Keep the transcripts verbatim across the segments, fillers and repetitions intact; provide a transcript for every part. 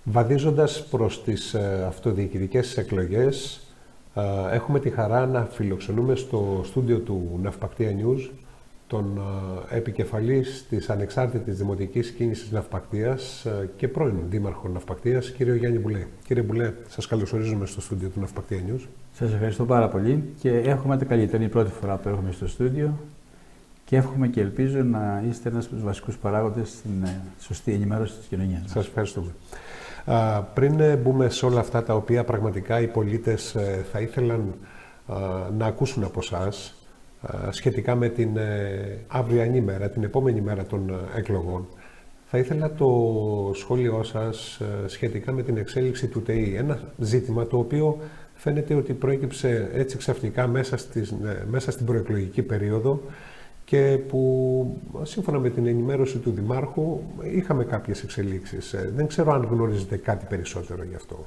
Βαδίζοντας προς τις αυτοδιοικητικές εκλογές, έχουμε τη χαρά να φιλοξενούμε στο στούντιο του Ναυπακτία News τον επικεφαλής της ανεξάρτητης δημοτικής κίνησης Ναυπακτίας και πρώην δήμαρχο Ναυπακτίας, κύριο Γιάννη Μπουλέ. Κύριε Μπουλέ, σας καλωσορίζουμε στο στούντιο του Ναυπακτία News. Σας ευχαριστώ πάρα πολύ και εύχομαι τα καλύτερα. Είναι η πρώτη φορά που έρχομαι στο στούντιο και εύχομαι και ελπίζω να είστε ένας από τους βασικούς παράγοντες στην σωστή ενημέρωση της κοινωνίας. Σας ευχαριστούμε. Α, πριν μπούμε σε όλα αυτά τα οποία πραγματικά οι πολίτες ε, θα ήθελαν α, να ακούσουν από εσάς σχετικά με την ε, αυριανή μέρα, την επόμενη μέρα των ε, εκλογών, θα ήθελα το σχόλιο σας ε, σχετικά με την εξέλιξη του ΤΕΙ. Ένα ζήτημα το οποίο φαίνεται ότι προέκυψε έτσι ξαφνικά μέσα, στις, ε, μέσα στην προεκλογική περίοδο και που σύμφωνα με την ενημέρωση του Δημάρχου είχαμε κάποιες εξελίξεις. Ε, δεν ξέρω αν γνωρίζετε κάτι περισσότερο γι' αυτό.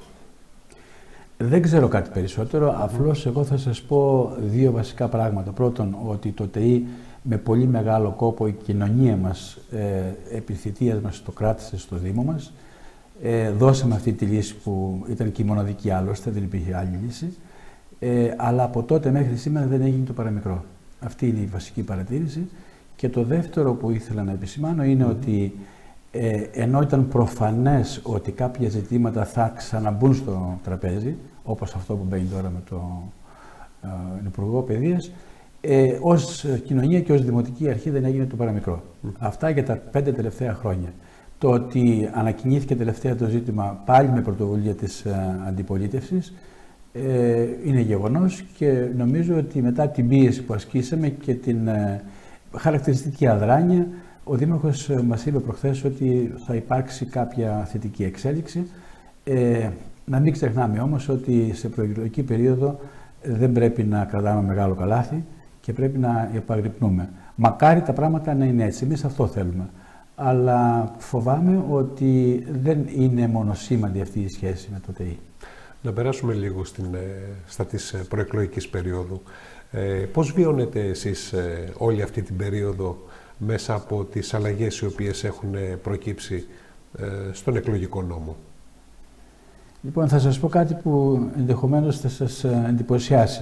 Δεν ξέρω κάτι περισσότερο, απλώς εγώ θα σας πω δύο βασικά πράγματα. Πρώτον, ότι το ΤΕΙ με πολύ μεγάλο κόπο η κοινωνία μας, ε, επί θητείας μας το κράτησε στο Δήμο μας. Ε, δώσαμε αυτή τη λύση που ήταν και η μοναδική άλλωστε, δεν υπήρχε άλλη λύση. Ε, αλλά από τότε μέχρι σήμερα δεν έγινε το παραμικρό. Αυτή είναι η βασική παρατήρηση. Και το δεύτερο που ήθελα να επισημάνω είναι mm. ότι Ε, ενώ ήταν προφανές ότι κάποια ζητήματα θα ξαναμπούν στο τραπέζι, όπως αυτό που μπαίνει τώρα με τον ε, Υπουργό Παιδείας, ε, ως κοινωνία και ως δημοτική αρχή δεν έγινε το παραμικρό. Mm. Αυτά για τα πέντε τελευταία χρόνια. Το ότι ανακοινήθηκε τελευταία το ζήτημα πάλι με πρωτοβουλία της ε, αντιπολίτευσης ε, είναι γεγονός και νομίζω ότι μετά την πίεση που ασκήσαμε και την ε, χαρακτηριστική αδράνεια, ο Δήμαρχος μας είπε προχθές ότι θα υπάρξει κάποια θετική εξέλιξη. Ε, να μην ξεχνάμε όμως ότι σε προεκλογική περίοδο δεν πρέπει να κρατάμε μεγάλο καλάθι και πρέπει να επαγρυπνούμε. Μακάρι τα πράγματα να είναι έτσι, εμείς αυτό θέλουμε. Αλλά φοβάμαι ότι δεν είναι μονοσήμαντη αυτή η σχέση με το ΤΕΙ. Να περάσουμε λίγο στην, στα της προεκλογικής περίοδου. Ε, πώς βιώνετε εσείς ε, όλη αυτή την περίοδο μέσα από τις αλλαγές οι οποίες έχουν προκύψει ε, στον εκλογικό νόμο? Λοιπόν, θα σας πω κάτι που ενδεχομένως θα σας εντυπωσιάσει.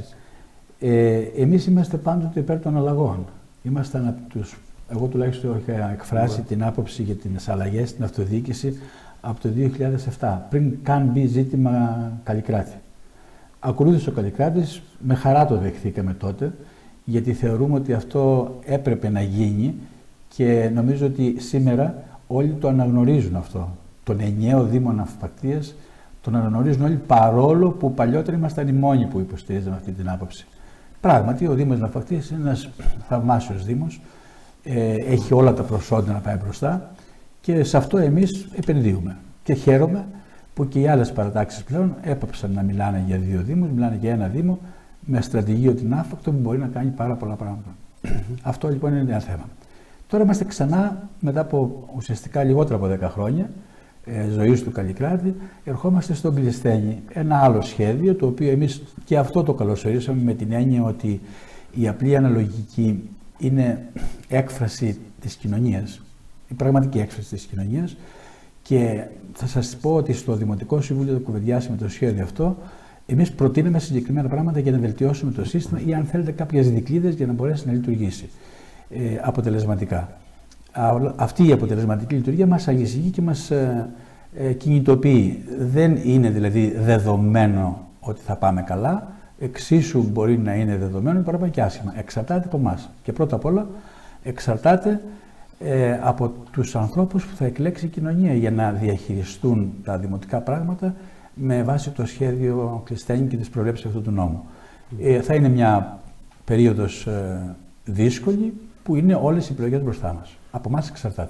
Ε, εμείς είμαστε πάντοτε υπέρ των αλλαγών. Ήμασταν από τους, εγώ τουλάχιστον είχα εκφράσει yeah. την άποψη για τις αλλαγές στην αυτοδιοίκηση από το δύο χιλιάδες επτά, πριν καν μπει ζήτημα Καλλικράτη. Ακολούθησε ο Καλλικράτης, με χαρά το δεχθήκαμε τότε, γιατί θεωρούμε ότι αυτό έπρεπε να γίνει και νομίζω ότι σήμερα όλοι το αναγνωρίζουν αυτό. Τον ενιαίο Δήμο Ναυπακτίας τον αναγνωρίζουν όλοι, παρόλο που παλιότερα ήμασταν οι μόνοι που υποστηρίζαμε αυτή την άποψη. Πράγματι, ο Δήμος Ναυπακτίας είναι ένας θαυμάσιος Δήμος, ε, έχει όλα τα προσόντα να πάει μπροστά και σε αυτό εμείς επενδύουμε. Και χαίρομαι που και οι άλλες παρατάξεις πλέον έπαψαν να μιλάνε για δύο Δήμους, μιλάνε για ένα Δήμο, με στρατηγείο την άφακτο που μπορεί να κάνει πάρα πολλά πράγματα. Αυτό λοιπόν είναι ένα θέμα. Τώρα είμαστε ξανά, μετά από ουσιαστικά λιγότερα από δέκα χρόνια ε, ζωής του Καλλικράτη, ερχόμαστε στον Κλεισθένη. Ένα άλλο σχέδιο, το οποίο εμείς και αυτό το καλωσορίσαμε με την έννοια ότι η απλή αναλογική είναι έκφραση της κοινωνίας, η πραγματική έκφραση της κοινωνίας και θα σας πω ότι στο Δημοτικό Συμβούλιο θα κουβεντιάσει με το σχέδιο αυτό. Εμείς προτείναμε συγκεκριμένα πράγματα για να βελτιώσουμε το σύστημα ή αν θέλετε κάποιες δικλείδες για να μπορέσει να λειτουργήσει ε, αποτελεσματικά. Α, αυτή η αποτελεσματική λειτουργία μας ανησυχεί και μας ε, ε, κινητοποιεί. Δεν είναι δηλαδή δεδομένο ότι θα πάμε καλά, εξίσου μπορεί να είναι δεδομένο ότι πάμε και άσχημα. Εξαρτάται από εμάς. Και πρώτα απ' όλα εξαρτάται ε, από τους ανθρώπους που θα εκλέξει η κοινωνία για να διαχειριστούν τα δημοτικά πράγματα με βάση το σχέδιο Κλεισθένη και τις προβλέψεις αυτού του νόμου. Mm. Ε, θα είναι μια περίοδος ε, δύσκολη που είναι όλες οι επιλογές μπροστά μας. Από εμάς εξαρτάται.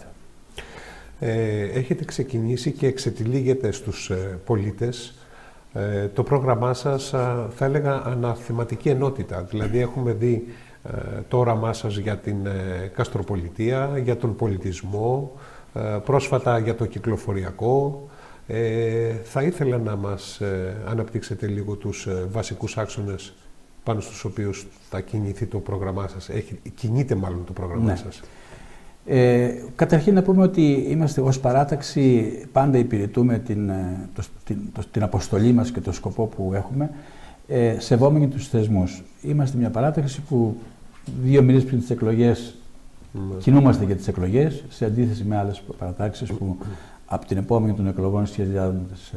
Ε, έχετε ξεκινήσει και εξετυλίγετε στους ε, πολίτες ε, το πρόγραμμά σας, α, θα έλεγα, αναθεματική ενότητα. Δηλαδή έχουμε δει ε, το όραμά σας για την ε, Καστροπολιτεία, για τον πολιτισμό, ε, πρόσφατα για το κυκλοφοριακό. Ε, θα ήθελα να μας ε, αναπτύξετε λίγο τους ε, βασικούς άξονες πάνω στους οποίους θα κινηθεί το πρόγραμμά σας. Έχει, κινείται μάλλον το πρόγραμμά ναι. σας. Ε, καταρχήν να πούμε ότι είμαστε ως παράταξη, πάντα υπηρετούμε την, το, την, το, την αποστολή μας και το σκοπό που έχουμε, ε, σεβόμενοι τους θεσμούς. Είμαστε μια παράταξη που δύο μήνες πριν τις εκλογές mm. κινούμαστε για τις εκλογές, σε αντίθεση με άλλες παρατάξεις που mm. από την επόμενη των εκλογών σχεδιάζουν τις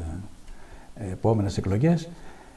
ε, επόμενες εκλογές.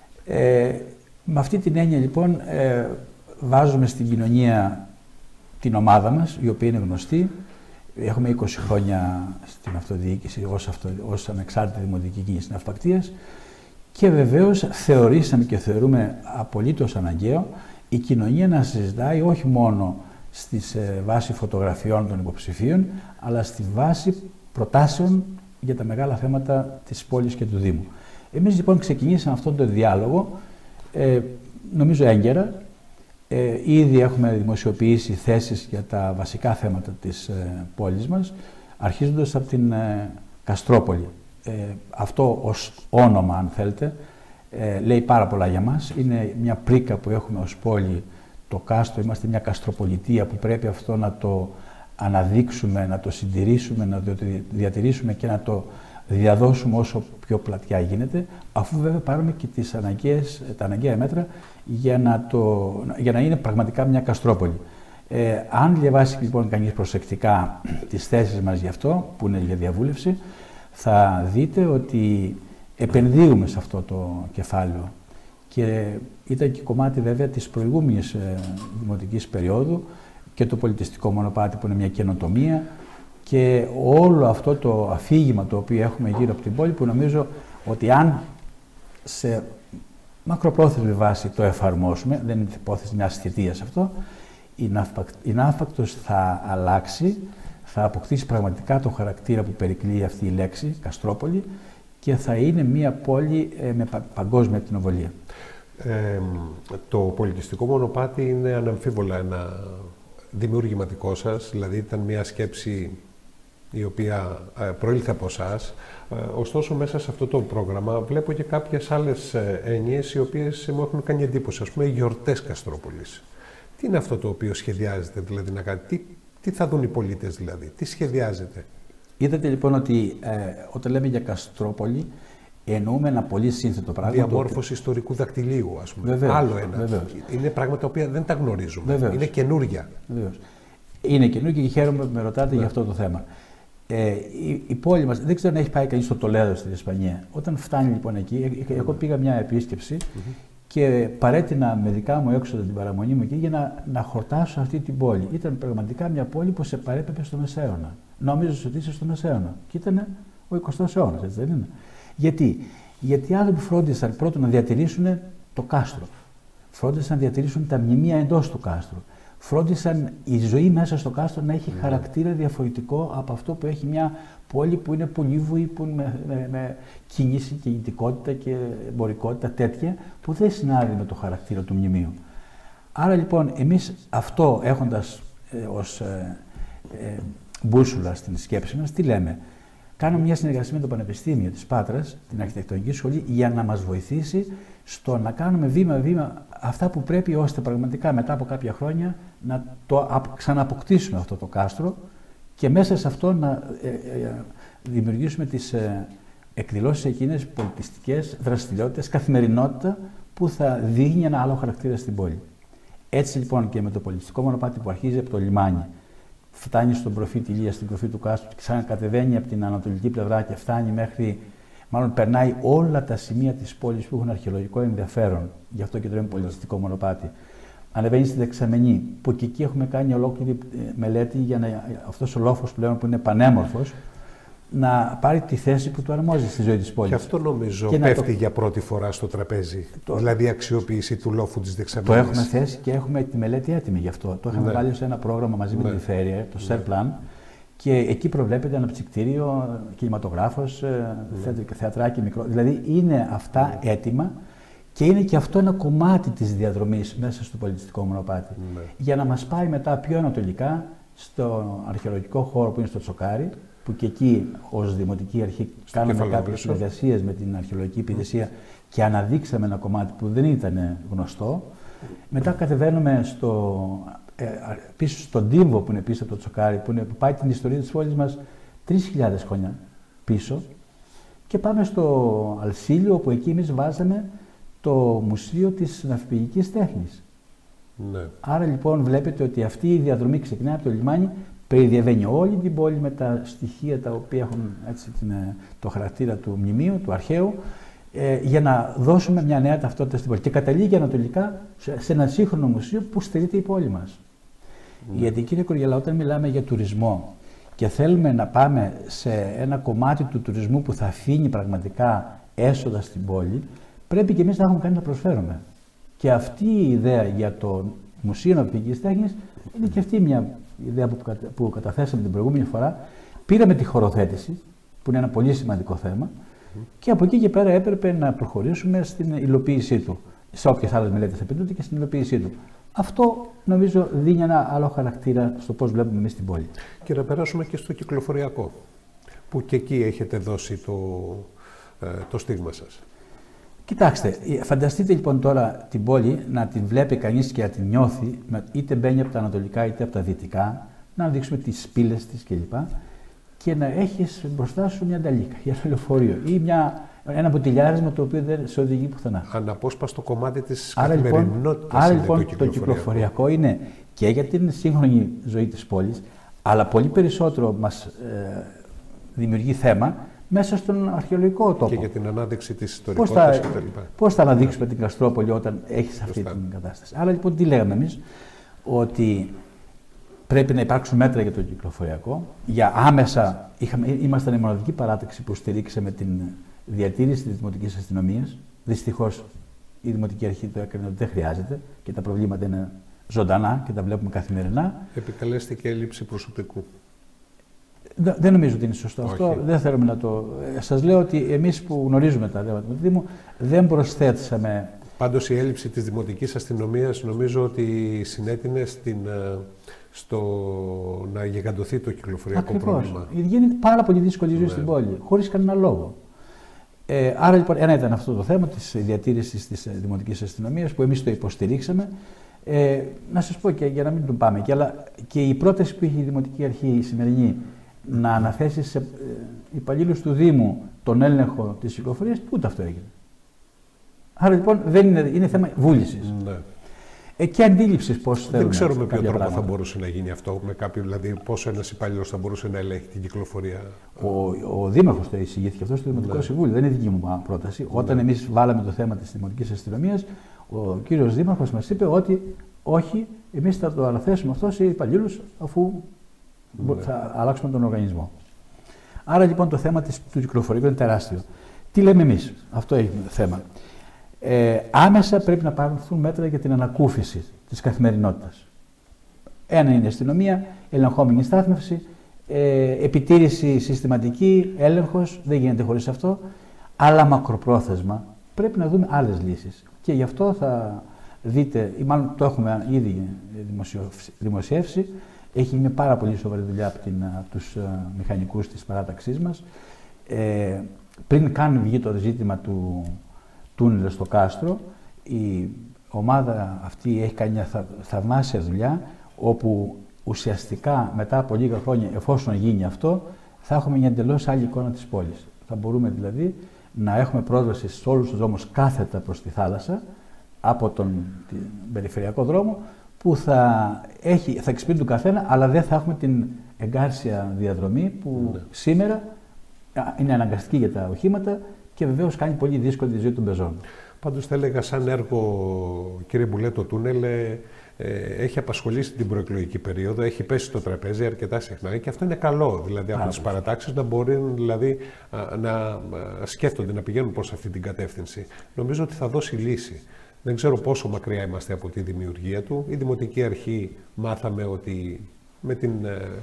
Ε, με αυτή την έννοια λοιπόν ε, βάζουμε στην κοινωνία την ομάδα μας, η οποία είναι γνωστή. Έχουμε είκοσι χρόνια στην αυτοδιοίκηση ως, αυτο, ως ανεξάρτητη δημοτική κίνηση ναυπακτίας και βεβαίως θεωρήσαμε και θεωρούμε απολύτως αναγκαίο η κοινωνία να συζητάει όχι μόνο στις ε, βάση φωτογραφιών των υποψηφίων, αλλά στη βάση προτάσεων για τα μεγάλα θέματα της πόλης και του Δήμου. Εμείς λοιπόν ξεκινήσαμε αυτόν τον διάλογο, ε, νομίζω έγκαιρα. Ε, ήδη έχουμε δημοσιοποιήσει θέσεις για τα βασικά θέματα της ε, πόλης μας, αρχίζοντας από την ε, Καστρόπολη. Ε, αυτό ως όνομα, αν θέλετε, ε, λέει πάρα πολλά για μας. Είναι μια πρίκα που έχουμε ως πόλη, το κάστρο. Είμαστε μια καστροπολιτεία που πρέπει αυτό να το αναδείξουμε, να το συντηρήσουμε, να το διατηρήσουμε και να το διαδώσουμε όσο πιο πλατιά γίνεται, αφού βέβαια πάρουμε και τις αναγκαίες, τα αναγκαία μέτρα για να, το, για να είναι πραγματικά μια Καστρόπολη. Ε, αν διαβάσει λοιπόν κανείς προσεκτικά τις θέσεις μας γι' αυτό, που είναι για διαβούλευση, θα δείτε ότι επενδύουμε σε αυτό το κεφάλαιο. Και ήταν και κομμάτι βέβαια της προηγούμενης ε, δημοτικής περίοδου και το πολιτιστικό μονοπάτι που είναι μια καινοτομία, και όλο αυτό το αφήγημα το οποίο έχουμε γύρω από την πόλη, που νομίζω ότι αν σε μακροπρόθεσμη βάση το εφαρμόσουμε, δεν είναι υπόθεση μιας θητείας αυτό, η, ναύπακ, η ναύπακτος θα αλλάξει, θα αποκτήσει πραγματικά το χαρακτήρα που περικλεί αυτή η λέξη, Καστρόπολη, και θα είναι μια πόλη ε, με πα, παγκόσμια ακτινοβολία. Ε, το πολιτιστικό μονοπάτι είναι αναμφίβολα ένα δημιούργημα δικό σας, δηλαδή ήταν μια σκέψη η οποία προήλθε από εσάς. Ωστόσο, μέσα σε αυτό το πρόγραμμα βλέπω και κάποιες άλλες έννοιες οι οποίες μου έχουν κάνει εντύπωση. Ας πούμε, οι γιορτές Καστρόπολης. Τι είναι αυτό το οποίο σχεδιάζεται, δηλαδή, να κάνει, τι, τι θα δουν οι πολίτες, δηλαδή, τι σχεδιάζεται. Είδατε λοιπόν ότι ε, όταν λέμε για Καστρόπολη, εννοούμε ένα πολύ σύνθετο πράγμα. Διαμόρφωση το... ιστορικού δακτυλίου, ας πούμε. Βεβαίως, άλλο ένα. Βεβαίως. Είναι πράγματα τα οποία δεν τα γνωρίζουμε. Βεβαίως. Είναι καινούρια. Βεβαίως. Είναι καινούργια και χαίρομαι που με ρωτάτε ναι. για αυτό το θέμα. Ε, η, η πόλη μας, δεν ξέρω αν έχει πάει κανείς στο Τολέδο στην Ισπανία. Όταν φτάνει λοιπόν εκεί, ε, εγώ πήγα μια επίσκεψη mm-hmm. και παρέτεινα με δικά μου έξοδα την παραμονή μου εκεί για να, να χορτάσω αυτή την πόλη. Ήταν πραγματικά μια πόλη που σε παρέπεπε στο Μεσαίωνα. Νόμιζες ότι είσαι στο Μεσαίωνα. Και ήταν ο εικοστός αιώνας, έτσι δεν είναι. Γιατί, Γιατί οι άνθρωποι φρόντισαν πρώτον να διατηρήσουν το κάστρο. Φρόντισαν να διατηρήσουν τα μνημεία εντός του κάστρου. Φρόντισαν η ζωή μέσα στο κάστρο να έχει χαρακτήρα διαφορετικό από αυτό που έχει μια πόλη που είναι πολύβουη, που με, με, με κίνηση, κινητικότητα και εμπορικότητα τέτοια, που δεν συνάδει με το χαρακτήρα του μνημείου. Άρα λοιπόν εμείς αυτό έχοντας ε, ως ε, ε, μπούσουλα στην σκέψη μας, τι λέμε. Κάνουμε μια συνεργασία με το Πανεπιστήμιο της Πάτρας, την Αρχιτεκτονική Σχολή, για να μας βοηθήσει στο να κάνουμε βήμα-βήμα αυτά που πρέπει, ώστε πραγματικά μετά από κάποια χρόνια να το ξανααποκτήσουμε αυτό το κάστρο και μέσα σε αυτό να ε, ε, δημιουργήσουμε τις ε, εκδηλώσεις εκείνες, πολιτιστικές δραστηριότητες, καθημερινότητα που θα δίνει ένα άλλο χαρακτήρα στην πόλη. Έτσι λοιπόν και με το πολιτιστικό μονοπάτι που αρχίζει από το λιμάνι, φτάνει στον προφήτη Ηλία, στην προφή του κάστρου και ξανακατεβαίνει από την ανατολική πλευρά και φτάνει μέχρι, μάλλον περνάει όλα τα σημεία της πόλης που έχουν αρχαιολογικό ενδιαφέρον, γι' αυτό και το λέμε πολιτιστικό μονοπάτι. Ανεβαίνει στη Δεξαμενή, που και εκεί έχουμε κάνει ολόκληρη μελέτη για να αυτός ο λόφος πλέον που είναι πανέμορφος να πάρει τη θέση που του αρμόζει στη ζωή της πόλης. Και αυτό νομίζω και πέφτει το... για πρώτη φορά στο τραπέζι, το... δηλαδή η αξιοποίηση του λόφου της Δεξαμενής. Το έχουμε θέσει και έχουμε τη μελέτη έτοιμη γι' αυτό. Το είχαμε ναι. βάλει σε ένα πρόγραμμα μαζί ναι. με την Περιφέρεια, το ναι. SERPLAN, και εκεί προβλέπεται αναψυκτήριο, κινηματογράφος, ναι. θεατράκι μικρό. Δηλαδή είναι αυτά ναι. έτοιμα και είναι και αυτό ένα κομμάτι της διαδρομής μέσα στο πολιτιστικό μονοπάτι. Ναι. Για να μας πάει μετά πιο ανατολικά στο αρχαιολογικό χώρο που είναι στο Τσοκάρι, που και εκεί ως Δημοτική Αρχή κάναμε κάποιες συνεργασίες με την Αρχαιολογική Υπηρεσία mm. και αναδείξαμε ένα κομμάτι που δεν ήταν γνωστό. Mm. Μετά κατεβαίνουμε στο ε, πίσω στον τύμβο που είναι πίσω από το Τσοκάρι, που, είναι, που πάει την ιστορία της πόλης μας τρεις χιλιάδες χρόνια πίσω, και πάμε στο Αλσίλιο, όπου εκεί εμείς βάζαμε το Μουσείο της Ναυπηγικής Τέχνης. Ναι. Άρα λοιπόν βλέπετε ότι αυτή η διαδρομή ξεκινάει από το λιμάνι, περιδιαβαίνει όλη την πόλη με τα στοιχεία τα οποία έχουν έτσι, την, το χαρακτήρα του μνημείου, του αρχαίου, ε, για να δώσουμε μια νέα ταυτότητα στην πόλη. Και καταλήγει ανατολικά σε, σε ένα σύγχρονο μουσείο που στερείται η πόλη μας. Mm. Γιατί, κύριε Κοριαλά, όταν μιλάμε για τουρισμό και θέλουμε να πάμε σε ένα κομμάτι του τουρισμού που θα αφήνει πραγματικά έσοδα στην πόλη, πρέπει και εμείς να έχουμε κάτι να προσφέρουμε. Και αυτή η ιδέα για το Μουσείο Ναυπηγικής Τέχνης είναι και αυτή μια ιδέα που, κατα... που καταθέσαμε την προηγούμενη φορά. Πήραμε τη χωροθέτηση, που είναι ένα πολύ σημαντικό θέμα, mm. και από εκεί και πέρα έπρεπε να προχωρήσουμε στην υλοποίησή του. Σε όποιες άλλες μελέτες απαιτούνται και στην υλοποίησή του. Αυτό νομίζω δίνει ένα άλλο χαρακτήρα στο πώς βλέπουμε εμείς την πόλη. Και να περάσουμε και στο κυκλοφοριακό, που και εκεί έχετε δώσει το, ε, το στίγμα σας. Κοιτάξτε, φανταστείτε λοιπόν τώρα την πόλη να την βλέπει κανείς και να την νιώθει, είτε μπαίνει από τα ανατολικά είτε από τα δυτικά, να δείξουμε τις πύλες της κλπ. Και να έχεις μπροστά σου μια νταλίκα για ένα λεωφορείο ή μια, ένα μποτιλιάρισμα το οποίο δεν σε οδηγεί πουθενά. Αναπόσπαστο κομμάτι της άρα καθημερινότητας. Άρα είναι λοιπόν το το κυκλοφοριακό. το κυκλοφοριακό είναι και για την σύγχρονη ζωή της πόλης, αλλά πολύ περισσότερο μας ε, δημιουργεί θέμα μέσα στον αρχαιολογικό τόπο. Και για την ανάδειξη της ιστορικότητας κτλ. Πώς θα αναδείξουμε την Καστρόπολη όταν έχεις αυτή την κατάσταση. Άρα λοιπόν τι λέγαμε εμείς, ότι πρέπει να υπάρξουν μέτρα για το κυκλοφοριακό. Για άμεσα, είχαμε, ήμασταν η μοναδική παράταξη που στηρίξαμε την διατήρηση της Δημοτικής Αστυνομίας. Δυστυχώς η Δημοτική Αρχή το έκανε ότι δεν χρειάζεται και τα προβλήματα είναι ζωντανά και τα βλέπουμε καθημερινά. Επικαλέστηκε έλλειψη προσωπικού. Δεν νομίζω ότι είναι σωστό Όχι. αυτό. Δεν θέλουμε να το. Σας λέω ότι εμείς που γνωρίζουμε τα θέματα του Δήμου δεν προσθέσαμε. Πάντως η έλλειψη της Δημοτικής Αστυνομίας νομίζω ότι συνέτεινε στην, στο να γιγαντωθεί το κυκλοφοριακό Ακριβώς. πρόβλημα. Γίνεται πάρα πολύ δύσκολη η ζωή Ναι. στην πόλη, χωρίς κανένα λόγο. Ε, άρα λοιπόν ένα ήταν αυτό το θέμα της διατήρησης της Δημοτικής Αστυνομίας που εμείς το υποστηρίξαμε. Ε, να σας πω και για να μην τον πάμε και, αλλά και η πρόταση που είχε η Δημοτική Αρχή η σημερινή να αναθέσει σε ε, υπαλλήλους του Δήμου τον έλεγχο της κυκλοφορίας, ούτε αυτό έγινε. Άρα λοιπόν δεν είναι, είναι θέμα βούλησης. Ναι. Ε, και αντίληψης πώς θέλουμε. Δεν ξέρουμε με ποιο τρόπο πράγματα. θα μπορούσε να γίνει αυτό, με κάποιο, δηλαδή πόσο ένας υπάλληλος θα μπορούσε να ελέγχει την κυκλοφορία. Ο, ο Δήμαρχος το εισηγήθηκε αυτό στο Δημοτικό Ναι. Συμβούλιο, δεν είναι δική μου πρόταση. Ναι. Όταν εμείς βάλαμε το θέμα της Δημοτικής Αστυνομίας, ο κύριος Δήμαρχος μας είπε ότι όχι, εμείς θα το αναθέσουμε αυτό σε υπαλλήλους αφού ναι. θα αλλάξουμε τον οργανισμό. Άρα λοιπόν το θέμα της, του κυκλοφορικού είναι τεράστιο. Τι λέμε εμείς, αυτό έχει θέμα. Ε, άμεσα πρέπει να πάρθουν μέτρα για την ανακούφιση της καθημερινότητας. Ένα είναι η αστυνομία, ελεγχόμενη στάθμευση, ε, επιτήρηση συστηματική, έλεγχος, δεν γίνεται χωρίς αυτό, αλλά μακροπρόθεσμα πρέπει να δούμε άλλες λύσεις. Και γι' αυτό θα δείτε, ή μάλλον το έχουμε ήδη δημοσιεύσει, έχει μια πάρα πολύ σοβαρή δουλειά από, την, από τους uh, μηχανικούς της παράταξής μας. Ε, πριν καν βγει το ζήτημα του τούνελ στο Κάστρο, η ομάδα αυτή έχει κάνει μια θα, θαυμάσια δουλειά, όπου ουσιαστικά μετά από λίγα χρόνια, εφόσον γίνει αυτό, θα έχουμε μια εντελώς άλλη εικόνα της πόλης. Θα μπορούμε δηλαδή να έχουμε πρόσβαση σε όλους τους δρόμους κάθετα προς τη θάλασσα, από τον περιφερειακό δρόμο, που θα, έχει, θα εξυπηρετεί τον καθένα, αλλά δεν θα έχουμε την εγκάρσια διαδρομή που ναι. σήμερα είναι αναγκαστική για τα οχήματα και βεβαίως κάνει πολύ δύσκολη τη ζωή των πεζών. Πάντως θα έλεγα σαν έργο, κύριε Μπουλέ, το τούνελ ε, έχει απασχολήσει την προεκλογική περίοδο, έχει πέσει στο τραπέζι αρκετά συχνά και αυτό είναι καλό, δηλαδή από τις παρατάξεις να μπορεί δηλαδή, να σκέφτονται, να πηγαίνουν προς αυτή την κατεύθυνση. Νομίζω ότι θα δώσει λύση. Δεν ξέρω πόσο μακριά είμαστε από τη δημιουργία του. Η Δημοτική Αρχή μάθαμε ότι με την...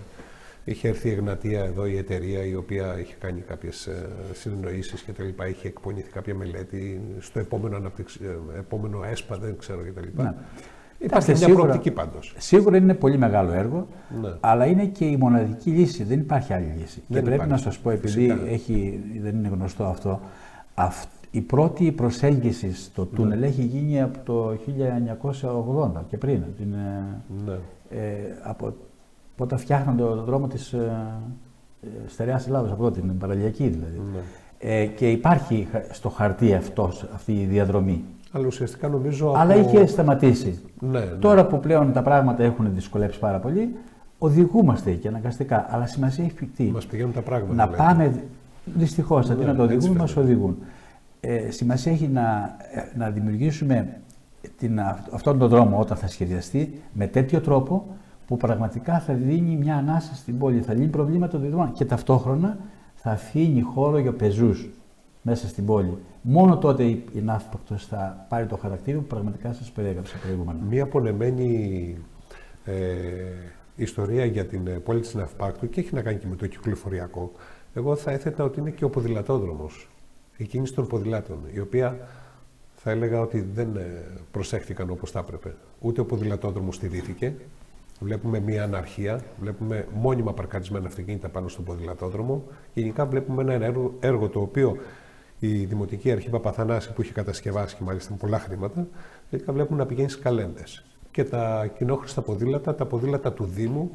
Είχε έρθει η Εγνατία εδώ, η εταιρεία η οποία είχε κάνει κάποιες ε, συνεννοήσεις και τα λοιπά, είχε εκπονηθεί κάποια μελέτη στο επόμενο, αναπτυξ... επόμενο ΕΣΠΑ, δεν ξέρω και τα λοιπά. Ναι. Υπάρχει μια σίγουρα, προοπτική πάντως. Σίγουρα είναι πολύ μεγάλο έργο, ναι. αλλά είναι και η μοναδική λύση, δεν υπάρχει άλλη λύση. Δεν και πρέπει υπάρχει. να σας πω, επειδή έχει, δεν είναι γνωστό αυτό, αυ... η πρώτη προσέλκυση στο τούνελ ναι. έχει γίνει από το χίλια εννιακόσια ογδόντα και πριν. Την, ναι. ε, από, όταν φτιάχναν τον δρόμο της ε, ε, Στερεάς Ελλάδος, από εδώ, την παραλιακή δηλαδή. Ναι. Ε, και υπάρχει στο χαρτί αυτός, αυτή η διαδρομή. Αλλά ουσιαστικά νομίζω. Από... Αλλά είχε σταματήσει. Ναι, ναι. Τώρα που πλέον τα πράγματα έχουν δυσκολέψει πάρα πολύ, οδηγούμαστε και αναγκαστικά. Αλλά σημασία έχει τι. Μας πηγαίνουν τα πράγματα. Να λέει. πάμε. Δυστυχώς, αντί ναι, να το οδηγούν, μας οδηγούν. Ε, σημασία έχει να, να δημιουργήσουμε την, αυτόν τον δρόμο όταν θα σχεδιαστεί με τέτοιο τρόπο που πραγματικά θα δίνει μια ανάσα στην πόλη, θα λύνει προβλήματα των δεδομένων και ταυτόχρονα θα αφήνει χώρο για πεζούς μέσα στην πόλη. Μόνο τότε η, η Ναύπακτος θα πάρει το χαρακτήρα που πραγματικά σας περιέγραψα προηγούμενα. Μία απονεμένη ε, ιστορία για την πόλη της Ναυπάκτου και έχει να κάνει και με το κυκλοφοριακό. Εγώ θα έθετα ότι είναι και ο ποδηλατόδρομος, η κίνηση των ποδηλάτων, η οποία θα έλεγα ότι δεν προσέχθηκαν όπως θα έπρεπε. Ούτε ο ποδηλατόδρομος στηρίχθηκε. Βλέπουμε μια αναρχία, βλέπουμε μόνιμα παρκαρισμένα αυτοκίνητα πάνω στον ποδηλατόδρομο. Γενικά βλέπουμε ένα έργο, έργο το οποίο η Δημοτική Αρχή Παπαθανάση που είχε κατασκευάσει και μάλιστα με πολλά χρήματα, τελικά βλέπουμε να πηγαίνει στις καλένδες. Και τα κοινόχρηστα ποδήλατα, τα ποδήλατα του Δήμου,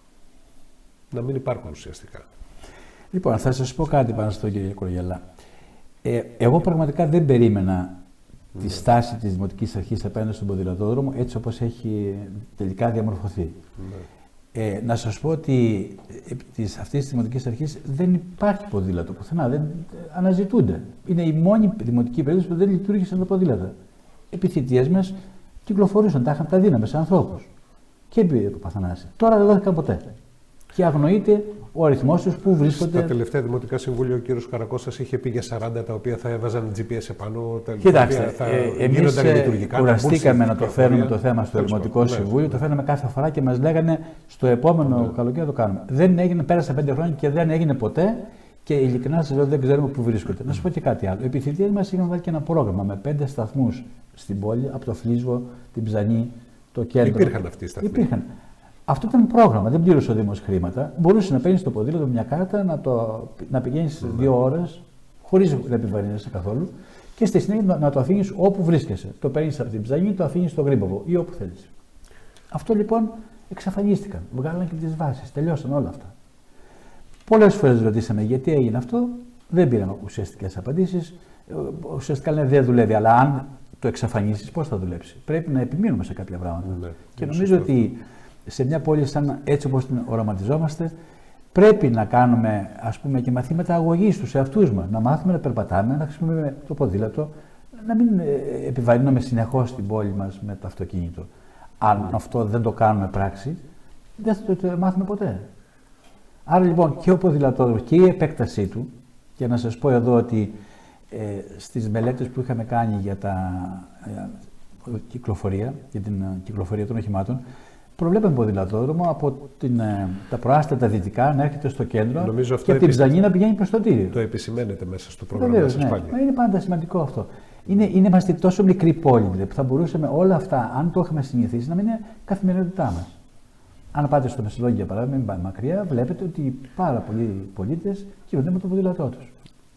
να μην υπάρχουν ουσιαστικά. Λοιπόν, θα σας πω κάτι πάνω στον κύριο Κορογιαλά. Ε, εγώ πραγματικά δεν περίμενα τη στάση της Δημοτικής Αρχής απέναντι στον ποδηλατόδρομο έτσι όπως έχει τελικά διαμορφωθεί. Ναι. Ε, να σας πω ότι της, αυτής της Δημοτικής Αρχής δεν υπάρχει ποδήλατο πουθενά, δεν αναζητούνται. Είναι η μόνη δημοτική περίπτωση που δεν λειτουργήσαν τα ποδήλατα. Επί θητείας μας κυκλοφορούσαν, τα είχαν τα δύναμη σε ανθρώπους. Και επί Παπαθανάση. Τώρα δεν δόθηκαν ποτέ. Και αγνοείται ο αριθμός τους που βρίσκονται. Στα τελευταία Δημοτικά Συμβούλια ο κύριος Καρακώστας είχε πει για σαράντα τα οποία θα έβαζαν τζι πι ες επάνω. Τα Κοιτάξτε, θα ε, εμείς κουραστήκαμε να το φέρουμε το θέμα στο Δημοτικό Συμβούλιο, ναι. το φέρναμε κάθε φορά και μας λέγανε στο επόμενο ναι. καλοκαίρι το κάνουμε. Δεν έγινε, πέρασαν πέντε χρόνια και δεν έγινε ποτέ και ειλικρινά σας λέω δεν ξέρουμε πού βρίσκονται. Mm. Να σας πω και κάτι άλλο. Επί θητείας μας είχαμε βάλει και ένα πρόγραμμα με πέντε σταθμούς στην πόλη, από το Φλίσβο, την Ψανή, το κέντρο. Υπήρχαν αυτοί οι σταθμοί. Υπήρχαν. Αυτό ήταν πρόγραμμα, δεν πλήρωσε ο Δήμος χρήματα. Μπορούσε να παίρνει το ποδήλατο μια κάρτα, να, το, να πηγαίνεις mm. δύο ώρες, χωρίς να επιβαρύνεσαι καθόλου, και στη συνέχεια να το αφήνεις όπου βρίσκεσαι. Το παίρνεις από την Ψανή, το αφήνεις στο Γρήμποβο ή όπου θέλεις. Αυτό λοιπόν εξαφανίστηκαν. Βγάλαν και τις βάσεις, τελειώσαν όλα αυτά. Πολλές φορές ρωτήσαμε γιατί έγινε αυτό, δεν πήραμε ουσιαστικές απαντήσεις. Ουσιαστικά λένε δεν δουλεύει, αλλά αν το εξαφανίσεις, πώς θα δουλέψει. Πρέπει να επιμείνουμε σε κάποια πράγματα. Mm. Και νομίζω ότι σε μια πόλη σαν έτσι όπως την οραματιζόμαστε, πρέπει να κάνουμε ας πούμε και μαθήματα αγωγής στους εαυτούς μας. Να μάθουμε να περπατάμε, να χρησιμοποιούμε το ποδήλατο, να μην επιβαρύνουμε συνεχώς την πόλη μας με το αυτοκίνητο. Αν mm. αυτό δεν το κάνουμε πράξη, δεν θα το μάθουμε ποτέ. Άρα λοιπόν και ο ποδηλατόδρομος και η επέκτασή του, και να σας πω εδώ ότι ε, στις μελέτες που είχαμε κάνει για τα ε, κυκλοφορία, για την ε, κυκλοφορία των οχημάτων, προβλέπαμε ποδηλατόδρομο από την, τα προάστατα δυτικά να έρχεται στο κέντρο και από την Ψανή να πηγαίνει προς το Τύριο. Το επισημαίνετε μέσα στο πρόγραμμα Βεβαίως, σας ναι. πάλι. Είναι πάντα σημαντικό αυτό. Είναι, είναι, είμαστε τόσο μικρή πόλη που θα μπορούσαμε όλα αυτά, αν το είχαμε συνηθίσει, να μην είναι καθημερινότητά μας. Αν πάτε στο Μεσολόγγι, για παράδειγμα, μην πάμε μακριά, βλέπετε ότι πάρα πολλοί πολίτες κινούνται με το ποδήλατό τους.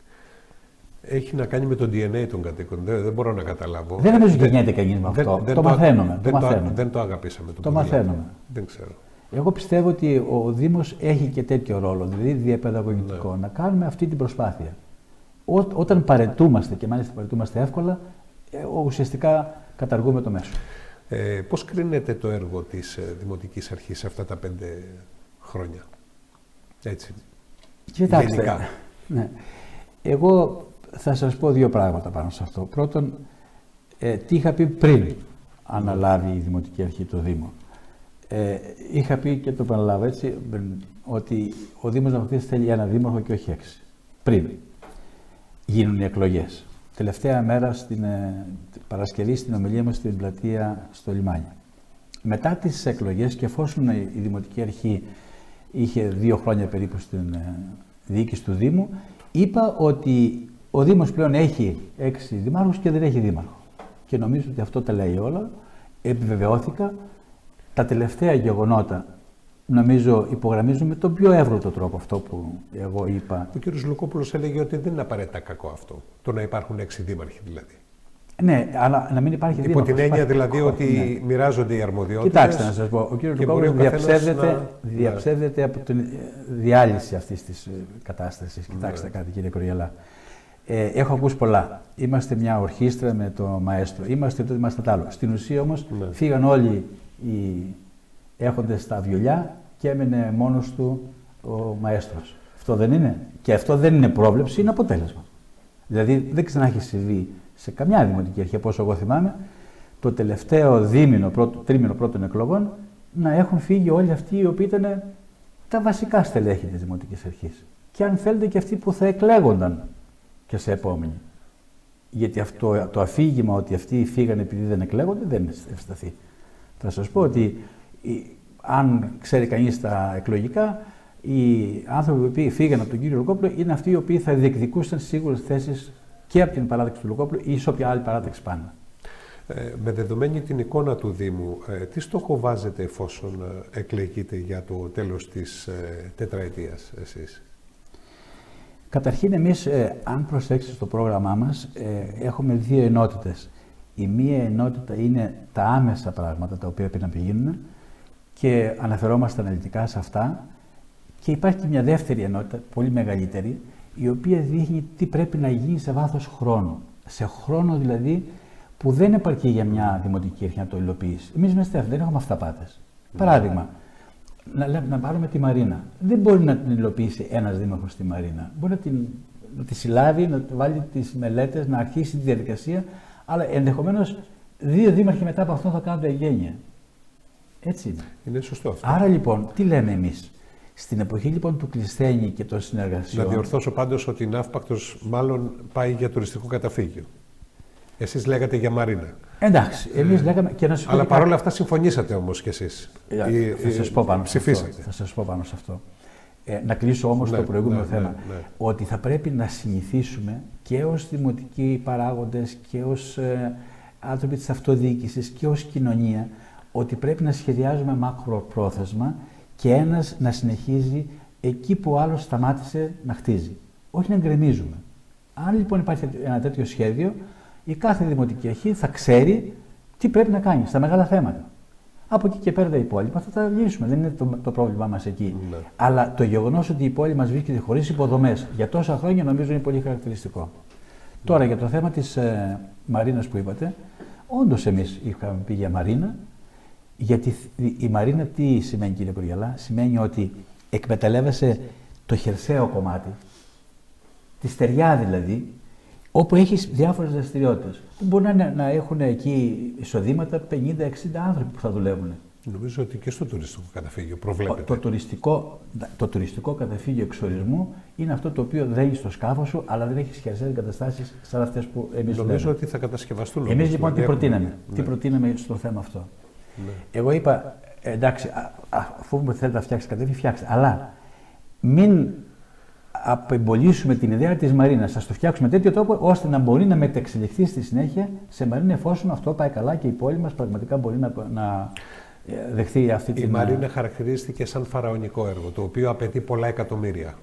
Έχει να κάνει με το ντι εν έι των κατοίκων. Δεν, δεν μπορώ να καταλάβω. Δεν νομίζω ότι γεννιέται κανείς με αυτό. Δεν, το, το μαθαίνουμε, δεν, το το, μαθαίνουμε. Δεν το αγαπήσαμε. Το, το μαθαίνουμε. Δεν ξέρω. Εγώ πιστεύω ότι ο Δήμος έχει και τέτοιο ρόλο, δηλαδή διαπαιδαγωγητικό, ναι. να κάνουμε αυτή την προσπάθεια. Ό, όταν παρετούμαστε, και μάλιστα παρετούμαστε εύκολα, ουσιαστικά καταργούμε το μέσο. Ε, πώς κρίνεται το έργο της ε, Δημοτικής Αρχής αυτά τα πέντε χρόνια, έτσι, Κοιτάξτε, γενικά? Ναι. Εγώ θα σας πω δύο πράγματα πάνω σε αυτό. Πρώτον, ε, τι είχα πει πριν αναλάβει η Δημοτική Αρχή το Δήμο. Ε, είχα πει και το επαναλάβω έτσι, ότι ο Δήμος Ναυπακτίας θέλει ένα δήμαρχο και όχι έξι. Πριν γίνουν οι εκλογές. Τελευταία μέρα στην ε, Παρασκευή στην ομιλία μας στην πλατεία στο Λιμάνι. Μετά τις εκλογές και εφόσον η Δημοτική Αρχή είχε δύο χρόνια περίπου στην ε, διοίκηση του Δήμου, είπα ότι ο Δήμος πλέον έχει έξι δημάρχους και δεν έχει δήμαρχο. Και νομίζω ότι αυτό τα λέει όλα. Επιβεβαιώθηκα. Τα τελευταία γεγονότα νομίζω υπογραμμίζουν με τον πιο εύρωτο τρόπο αυτό που εγώ είπα. Ο κ. Λουκόπουλος έλεγε ότι δεν είναι απαραίτητα κακό αυτό, το να υπάρχουν έξι δήμαρχοι δηλαδή. Ναι, αλλά να μην υπάρχει υπό δήμαρχος. την έννοια υπάρχει... δηλαδή ότι ναι. μοιράζονται οι αρμοδιότητες. Κοιτάξτε να σας πω, ο κύριος Λουκόπουλος διαψεύδεται, να... διαψεύδεται ναι. από την διάλυση αυτής της κατάστασης. Ναι. Κοιτάξτε κάτι κύριε Κοριαλά. Ε, έχω ακούσει πολλά. Είμαστε μια ορχήστρα με το μαέστρο. Είμαστε το είμαστε τ' άλλο. Στην ουσία όμως ναι. φύγαν όλοι οι έχοντες τα βιολιά και έμενε μόνος του ο μαέστρος. Αυτό δεν είναι. Και αυτό δεν είναι πρόβλεψη, είναι αποτέλεσμα. Δηλαδή δεν ξανά έχει συμβεί σε καμιά δημοτική αρχή, από όσο εγώ θυμάμαι, το τελευταίο δίμηνο, πρώτο, τρίμηνο πρώτων εκλογών να έχουν φύγει όλοι αυτοί οι οποίοι ήταν τα βασικά στελέχη της δημοτικής αρχής. Και αν θέλετε και αυτοί που θα εκλέγονταν και σε επόμενη. Γιατί αυτό το αφήγημα ότι αυτοί φύγανε επειδή δεν εκλέγονται δεν ευσταθεί. Θα σας πω ότι αν ξέρει κανείς τα εκλογικά, οι άνθρωποι που φύγανε από τον κύριο Λουκόπουλο είναι αυτοί οι οποίοι θα διεκδικούσαν σίγουρες θέσεις και από την παράταξη του Λουκόπουλου ή σε όποια άλλη παράταξη πάνε. Ε, με δεδομένη την εικόνα του Δήμου, ε, τι στόχο βάζετε εφόσον ε, εκλεγείτε για το τέλος της ε, τετραετίας εσείς? Καταρχήν εμείς, ε, αν προσέξετε στο πρόγραμμά μας, ε, έχουμε δύο ενότητες. Η μία ενότητα είναι τα άμεσα πράγματα τα οποία πρέπει να πηγαίνουν και αναφερόμαστε αναλυτικά σε αυτά. Και υπάρχει και μια δεύτερη ενότητα, πολύ μεγαλύτερη, η οποία δείχνει τι πρέπει να γίνει σε βάθος χρόνου. Σε χρόνο δηλαδή που δεν επαρκεί για μια δημοτική αρχή να το υλοποιήσει. Εμείς είμαστε αυτοί, δεν έχουμε αυταπάτες. Mm. Παράδειγμα, να, να πάρουμε τη Μαρίνα. Δεν μπορεί να την υλοποιήσει ένας δήμαρχος στη Μαρίνα. Μπορεί να, την, να τη συλλάβει, να βάλει τις μελέτες, να αρχίσει τη διαδικασία, αλλά ενδεχομένως δύο δήμαρχοι μετά από αυτό θα κάνουν τα εγγένεια. Έτσι είναι. Είναι σωστό αυτό. Άρα λοιπόν, τι λέμε εμείς? Στην εποχή λοιπόν του Κλεισθένη και των συνεργασιών. Να διορθώσω πάντως ότι η Ναύπακτος μάλλον πάει για τουριστικό καταφύγιο. Εσείς λέγατε για Μαρίνα. Εντάξει, εμείς ε, λέγαμε και να σου πω. Αλλά παρόλα αυτά συμφωνήσατε όμως κι εσείς. Ε, θα σας πω πάνω σε αυτό. Θα σας πω πάνω σε αυτό. Ε, να κλείσω όμως ναι, το προηγούμενο ναι, θέμα. Ναι, ναι. Ότι θα πρέπει να συνηθίσουμε και ως δημοτικοί παράγοντες και ως ε, άνθρωποι της αυτοδιοίκησης και ως κοινωνία ότι πρέπει να σχεδιάζουμε μακροπρόθεσμα και ένας να συνεχίζει εκεί που ο άλλος σταμάτησε να χτίζει. Όχι να γκρεμίζουμε. Αν λοιπόν υπάρχει ένα τέτοιο σχέδιο, η κάθε δημοτική αρχή θα ξέρει τι πρέπει να κάνει στα μεγάλα θέματα. Από εκεί και πέρα τα υπόλοιπα θα τα λύσουμε. Δεν είναι το, το πρόβλημά μας εκεί. Ναι. Αλλά το γεγονός ότι η πόλη μας βρίσκεται χωρίς υποδομές για τόσα χρόνια νομίζω είναι πολύ χαρακτηριστικό. Ναι. Τώρα για το θέμα της ε, Μαρίνας που είπατε, όντως εμείς είχαμε πει για Μαρίνα. Γιατί η Μαρίνα τι σημαίνει, κύριε Κοριαλά? Σημαίνει ότι εκμεταλλεύεσαι το χερσαίο κομμάτι, τη στεριά δηλαδή, όπου έχεις διάφορες δραστηριότητες. Μπορεί να, να έχουν εκεί εισοδήματα πενήντα εξήντα άνθρωποι που θα δουλεύουν. Νομίζω ότι και στο τουριστικό καταφύγιο προβλέπεται. Το, το, τουριστικό, το τουριστικό καταφύγιο εξορισμού είναι αυτό το οποίο δένει στο σκάφο σου, αλλά δεν έχει χερσαίες εγκαταστάσεις σαν αυτές που εμείς Νομίζω λέμε. ότι θα κατασκευαστούν. Εμείς λοιπόν τι προτείναμε, ναι. τι προτείναμε στο θέμα αυτό. Ναι. Εγώ είπα, εντάξει, αφού μου θέλετε να φτιάξει κατεύθυνση, φτιάξτε. Αλλά μην απεμπολίσουμε την ιδέα της Μαρίνας. Ας το φτιάξουμε τέτοιο τρόπο ώστε να μπορεί να μεταξελιχθεί στη συνέχεια σε Μαρίνα, εφόσον αυτό πάει καλά και η πόλη μας πραγματικά μπορεί να, να δεχθεί αυτή την. Η Μαρίνα χαρακτηρίστηκε σαν φαραωνικό έργο, το οποίο απαιτεί πολλά εκατομμύρια.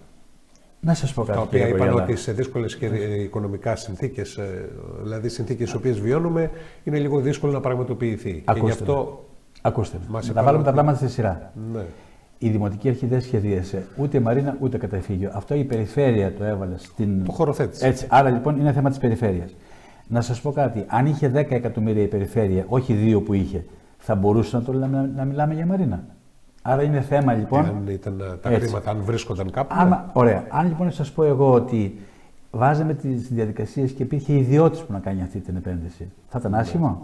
Να σας πω κάτι. Τα οποία είπαν ότι σε δύσκολες και οικονομικά συνθήκες, δηλαδή συνθήκες στις οποίες βιώνουμε, είναι λίγο δύσκολο να πραγματοποιηθεί. Ακούστε, και γι' αυτό ακούστε να τα βάλουμε ότι... τα πράγματα στη σειρά. Ναι. Η Δημοτική Αρχή δεν σχεδίασε ούτε Μαρίνα ούτε καταφύγιο. Αυτό η περιφέρεια το έβαλε στην. Το χωροθέτησε. Έτσι. Άρα λοιπόν είναι θέμα της περιφέρειας. Να σας πω κάτι. Αν είχε δέκα εκατομμύρια η περιφέρεια, όχι δύο που είχε, θα μπορούσε να, το, να, να μιλάμε για Μαρίνα. Άρα είναι θέμα λοιπόν. Αν ήταν τα έτσι. Χρήματα, αν βρίσκονταν κάπου. Αν, ναι. Ωραία. Αν λοιπόν σας πω εγώ ότι βάζαμε τις διαδικασίες και υπήρχε ιδιώτης που να κάνει αυτή την επένδυση, θα ήταν άσχημο. Ναι.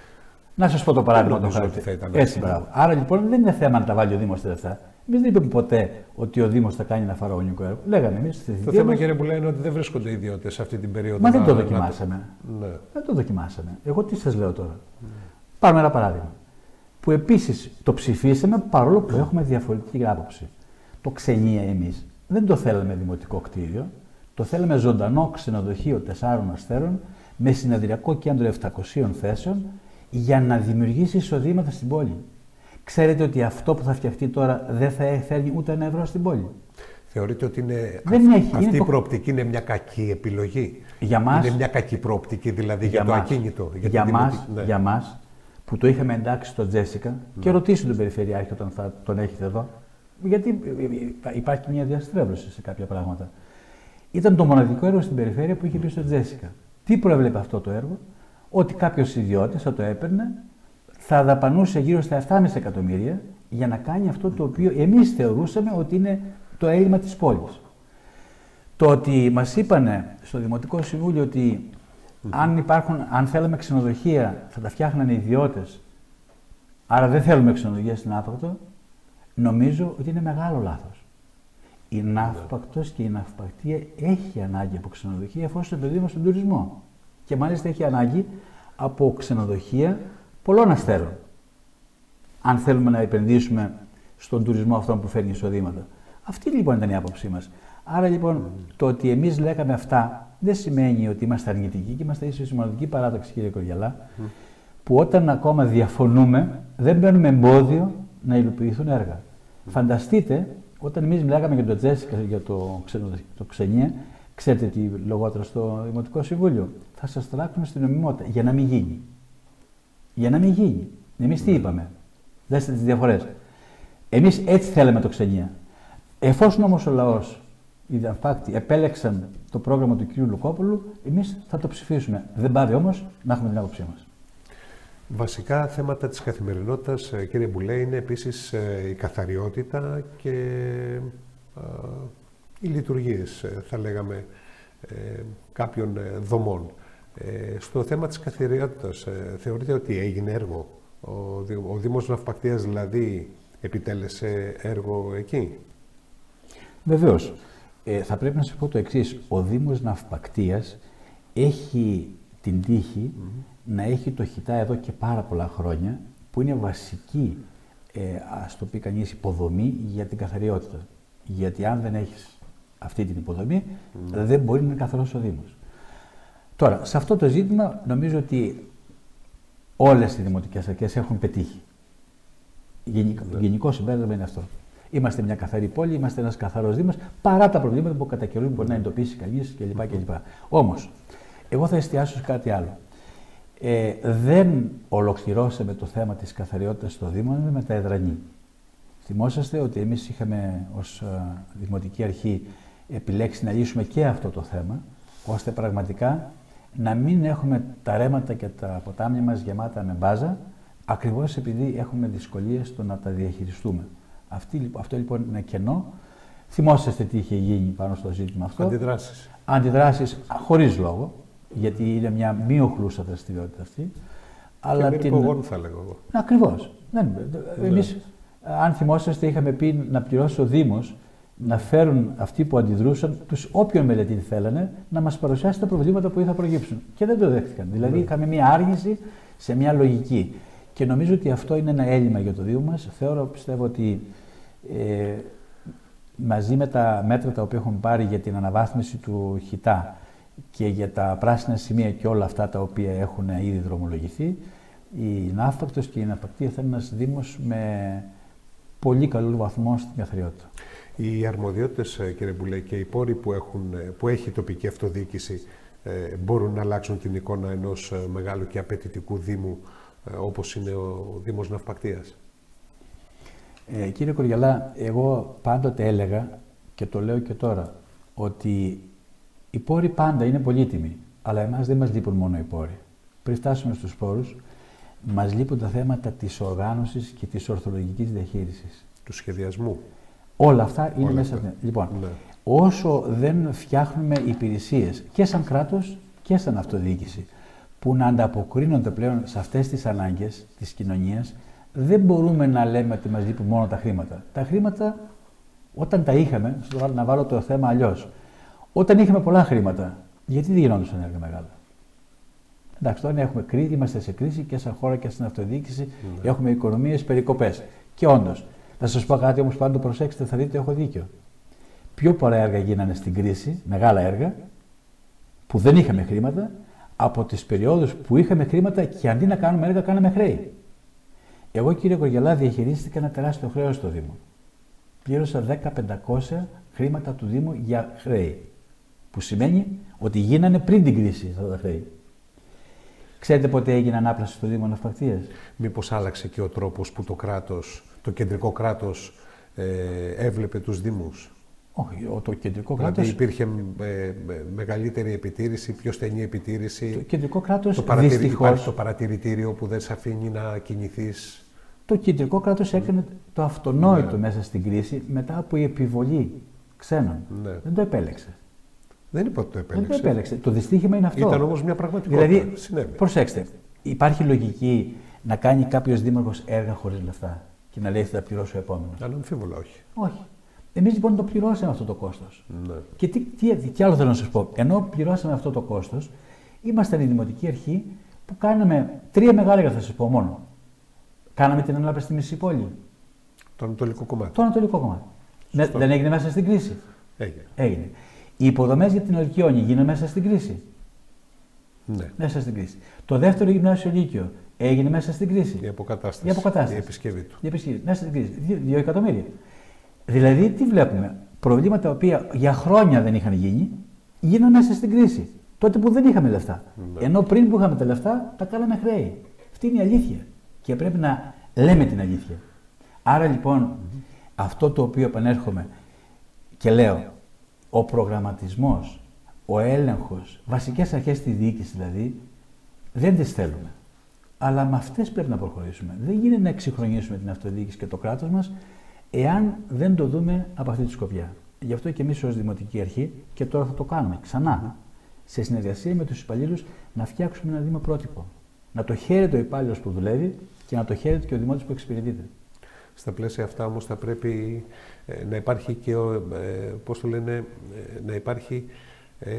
Να σας πω το παράδειγμα το χαρακτηριστικό. Έτσι, μπράβο. Άρα λοιπόν δεν είναι θέμα να τα βάλει ο Δήμος τα λεφτά. Εμείς δεν είπαμε ποτέ ότι ο Δήμος θα κάνει ένα φαραωνικό έργο. Λέγαμε εμείς. Το θέμα, κύριε, που λένε ότι δεν βρίσκονται ιδιώτες σε αυτή την περίοδο. Μα δεν το δοκιμάσαμε. Ναι. Δεν το δοκιμάσαμε. Εγώ τι σας λέω τώρα. Mm. Πάρουμε ένα παράδειγμα. Που επίσης το ψηφίσαμε παρόλο που έχουμε διαφορετική άποψη. Το Ξενία εμείς δεν το θέλαμε δημοτικό κτίριο. Το θέλαμε ζωντανό ξενοδοχείο τεσσάρων αστέρων με συνεδριακό κέντρο επτακόσιων θέσεων για να δημιουργήσει εισοδήματα στην πόλη. Ξέρετε ότι αυτό που θα φτιαχτεί τώρα δεν θα φέρνει ούτε ένα ευρώ στην πόλη. Θεωρείτε ότι είναι δεν αυ... έχει, αυτή είναι η το... προοπτική είναι μια κακή επιλογή? Για μας, είναι μια κακή προοπτική δηλαδή για, για το μας, ακίνητο. Για, για, μας, ναι. για μας που το είχαμε εντάξει στον Τζέσικα, ναι. και ρωτήσουν τον Περιφερειάρχη όταν θα τον έχετε εδώ, γιατί υπάρχει μια διαστρέβλωση σε κάποια πράγματα. Ήταν το μοναδικό έργο στην περιφέρεια που είχε πει στον Τζέσικα. Τι προέβλεπε αυτό το έργο? Ότι κάποιος ιδιώτης θα το έπαιρνε, θα δαπανούσε γύρω στα επτά κόμμα πέντε εκατομμύρια για να κάνει αυτό το οποίο εμείς θεωρούσαμε ότι είναι το έλλειμμα της πόλης. Το ότι μας είπανε στο Δημοτικό Συμβούλιο ότι mm. αν, υπάρχουν, αν θέλαμε ξενοδοχεία θα τα φτιάχνανε ιδιώτες, άρα δεν θέλουμε ξενοδοχεία στην Ναύπακτο, νομίζω ότι είναι μεγάλο λάθος. Η Ναύπακτος και η Ναυπακτία έχει ανάγκη από ξενοδοχεία εφόσον επενδύουμε στον τουρισμό. Και μάλιστα έχει ανάγκη από ξενοδοχεία πολλών αστέρων. Αν θέλουμε να επενδύσουμε στον τουρισμό αυτόν που φέρνει εισοδήματα. Αυτή λοιπόν ήταν η άποψή μας. Άρα λοιπόν mm. το ότι εμείς λέγαμε αυτά δεν σημαίνει ότι είμαστε αρνητικοί και είμαστε ίσως η μοναδική παράταξη, κύριε Κοριαλά, mm. που όταν ακόμα διαφωνούμε δεν μπαίνουμε εμπόδιο να υλοποιηθούν έργα. Mm. Φανταστείτε, όταν εμείς μιλάγαμε για το Τζέσικα, για το, ξενο, το Ξενία, ξέρετε τι λογότερα στο Δημοτικό Συμβούλιο? Θα σας τράξουμε στην νομιμότητα για να μην γίνει. Για να μην γίνει. Εμείς τι είπαμε? Δέστε τις διαφορές. Εμείς έτσι θέλαμε το Ξενία. Εφόσον όμως ο λαός, οι Ναυπάκτοι, επέλεξαν το πρόγραμμα του κ. Λουκόπουλου, εμείς θα το ψηφίσουμε. Δεν πάει όμως να έχουμε την άποψή μας. Βασικά θέματα της καθημερινότητας, κύριε Μπουλέ, είναι επίσης η καθαριότητα και α, οι λειτουργίες, θα λέγαμε, ε, κάποιων δομών. Ε, στο θέμα της καθαριότητας, ε, θεωρείτε ότι έγινε έργο? Ο, ο Δήμος Ναυπακτίας δηλαδή επιτέλεσε έργο εκεί? Βεβαίως. Ε, θα πρέπει να σας πω το εξής. Ο Δήμος Ναυπακτίας έχει την τύχη mm-hmm. να έχει το χιτά εδώ και πάρα πολλά χρόνια, που είναι βασική, ε, ας το πει κανείς, υποδομή για την καθαριότητα. Γιατί αν δεν έχεις αυτή την υποδομή, mm. δεν μπορεί να είναι καθαρός ο Δήμος. Τώρα, σε αυτό το ζήτημα νομίζω ότι όλες οι δημοτικές αρχές έχουν πετύχει. Γενικό, mm. γενικό συμπέρασμα είναι αυτό. Είμαστε μια καθαρή πόλη, είμαστε ένας καθαρός Δήμος, παρά τα προβλήματα που κατά καιρού μπορεί να εντοπίσει κανείς κλπ. κλπ. Όμως, εγώ θα εστιάσω σε κάτι άλλο. Ε, δεν ολοκληρώσαμε το θέμα της καθαριότητας στο Δήμο με τα εδρανή. Θυμόσαστε ότι εμείς είχαμε ως uh, Δημοτική Αρχή επιλέξει να λύσουμε και αυτό το θέμα, ώστε πραγματικά να μην έχουμε τα ρέματα και τα ποτάμια μας γεμάτα με μπάζα, ακριβώς επειδή έχουμε δυσκολίες στο να τα διαχειριστούμε. Αυτή, αυτό λοιπόν είναι κενό. Θυμόσαστε τι είχε γίνει πάνω στο ζήτημα αυτό. Αντιδράσεις. Αντιδράσεις χωρίς λόγο, γιατί είναι μια μη οχλούσα δραστηριότητα αυτή. Αλλά την... εγώ θα λέγω εγώ. Ακριβώς. Δεν... Ναι. Εμείς, αν θυμόσαστε, είχαμε πει να πληρώσει ο Δήμος να φέρουν αυτοί που αντιδρούσαν, τους όποιον μελετή θέλανε, να μας παρουσιάσει τα προβλήματα που θα προκύψουν. Και δεν το δέχτηκαν. Δηλαδή, ναι. είχαμε μια άργηση σε μια λογική. Και νομίζω ότι αυτό είναι ένα έλλειμμα για το Δήμο μας. Θεωρώ, πιστεύω ότι ε, μαζί με τα μέτρα τα οποία έχουμε πάρει για την αναβάθμιση του χιτά και για τα πράσινα σημεία και όλα αυτά τα οποία έχουν ήδη δρομολογηθεί, η Ναύπακτος και η Ναυπακτία θα είναι ένας Δήμος με πολύ καλό βαθμό στην καθαριότητα. Οι αρμοδιότητες, κύριε Μπουλέ, και οι πόροι που, έχουν, που έχει η τοπική αυτοδιοίκηση ε, μπορούν να αλλάξουν την εικόνα ενός μεγάλου και απαιτητικού Δήμου ε, όπως είναι ο Δήμος Ναυπακτίας? Ε, κύριε Κοριαλά, εγώ πάντοτε έλεγα και το λέω και τώρα ότι οι πόροι πάντα είναι πολύτιμοι, αλλά εμάς δεν μας λείπουν μόνο οι πόροι. Πριν φτάσουμε στους πόρους, μας λείπουν τα θέματα της οργάνωσης και της ορθολογικής διαχείρισης. Του σχεδιασμού. Όλα αυτά είναι Όλα μέσα. αυτά. Λοιπόν, ναι. όσο δεν φτιάχνουμε υπηρεσίες και σαν κράτος και σαν αυτοδιοίκηση που να ανταποκρίνονται πλέον σε αυτές τις ανάγκες της κοινωνίας, δεν μπορούμε να λέμε ότι μας λείπουν μόνο τα χρήματα. Τα χρήματα, όταν τα είχαμε, να βάλω το θέμα αλλιώς, όταν είχαμε πολλά χρήματα, γιατί δεν γινόντουσαν έργα μεγάλα? Εντάξει, τώρα έχουμε κρίση, είμαστε σε κρίση και σαν χώρα και στην αυτοδιοίκηση, mm. έχουμε οικονομίες, περικοπές. Και όντως, θα σας πω κάτι όμως, πάντοτε προσέξτε, θα δείτε, έχω δίκιο. Πιο πολλά έργα γίνανε στην κρίση, μεγάλα έργα, που δεν είχαμε χρήματα, από τις περιόδους που είχαμε χρήματα και αντί να κάνουμε έργα, κάναμε χρέη. Εγώ, κύριε Κοριαλά, διαχειρίστηκα ένα τεράστιο χρέος στο Δήμο. Πλήρωσα δέκα χιλιάδες πεντακόσια χρήματα του Δήμου για χρέη. Που σημαίνει ότι γίνανε πριν την κρίση αυτά τα χρέη. Ξέρετε πότε έγινε ανάπλαση στο Δήμο Ναυπακτίας? Μήπως άλλαξε και ο τρόπος που το κράτος, το κεντρικό κράτος ε, έβλεπε τους Δήμους? Όχι, το κεντρικό δηλαδή κράτος... υπήρχε ε, μεγαλύτερη επιτήρηση, πιο στενή επιτήρηση. Το κεντρικό κράτος το παρατηρη... δυστυχώς... Υπάρχει το παρατηρητήριο που δεν σε αφήνει να κινηθείς. Το κεντρικό κράτος έκανε το αυτονόητο ναι. μέσα στην κρίση μετά από η επιβολή ξένων. Ναι. Δεν το επέλεξε. Δεν είπα ότι το επέλεξε. Δεν το επέλεξε. Το δυστύχημα είναι αυτό. Ήταν όμως μια πραγματικότητα. Δηλαδή, συνέβη. Προσέξτε, υπάρχει λογική να κάνει κάποιος δήμαρχος έργα χωρίς λεφτά και να λέει θα τα πληρώσει ο επόμενος? Αναμφίβολα όχι. Όχι. Εμείς λοιπόν το πληρώσαμε αυτό το κόστος. Ναι. Και τι, τι, τι άλλο θέλω να σας πω. Ενώ πληρώσαμε αυτό το κόστος, ήμασταν η Δημοτική Αρχή που κάναμε τρία μεγάλα έργα, θα σας πω μόνο. Κάναμε την ανάπλαση στη μισή πόλη. Το ανατολικό κομμάτι. Το ανατολικό κομμάτι. Ναι, δεν έγινε μέσα στην κρίση? Έγινε. Έγινε. Οι υποδομές για την Αλκιόνη γίνανε μέσα στην κρίση? Ναι. Μέσα στην κρίση. Το δεύτερο γυμνάσιο Λύκειο έγινε μέσα στην κρίση? Η αποκατάσταση. Η αποκατάσταση. Η επισκευή του. Η επισκευή. Μέσα στην κρίση. Δύο, δύο εκατομμύρια. Δηλαδή, τι βλέπουμε? Προβλήματα τα οποία για χρόνια δεν είχαν γίνει, γίνανε μέσα στην κρίση. Τότε που δεν είχαμε λεφτά. Ναι. Ενώ πριν που είχαμε τα λεφτά, τα κάναμε χρέη. Αυτή είναι η αλήθεια. Και πρέπει να λέμε την αλήθεια. Άρα λοιπόν, mm-hmm. αυτό το οποίο επανέρχομαι και λέω, ο προγραμματισμός, ο έλεγχος, βασικές αρχές της διοίκησης δηλαδή, δεν τις θέλουμε. Αλλά με αυτές πρέπει να προχωρήσουμε. Δεν γίνεται να εξυγχρονίσουμε την αυτοδιοίκηση και το κράτος μας, εάν δεν το δούμε από αυτή τη σκοπιά. Γι' αυτό και εμείς ως Δημοτική Αρχή, και τώρα θα το κάνουμε ξανά, σε συνεργασία με τους υπαλλήλους, να φτιάξουμε ένα Δήμο πρότυπο. Να το χαίρεται ο υπάλληλος που δουλεύει και να το χαίρεται και ο δημότης που εξυπηρετείται. Στα πλαίσια αυτά όμως θα πρέπει ε, να υπάρχει και, ο, ε, πώς το λένε, ε, να υπάρχει, ε,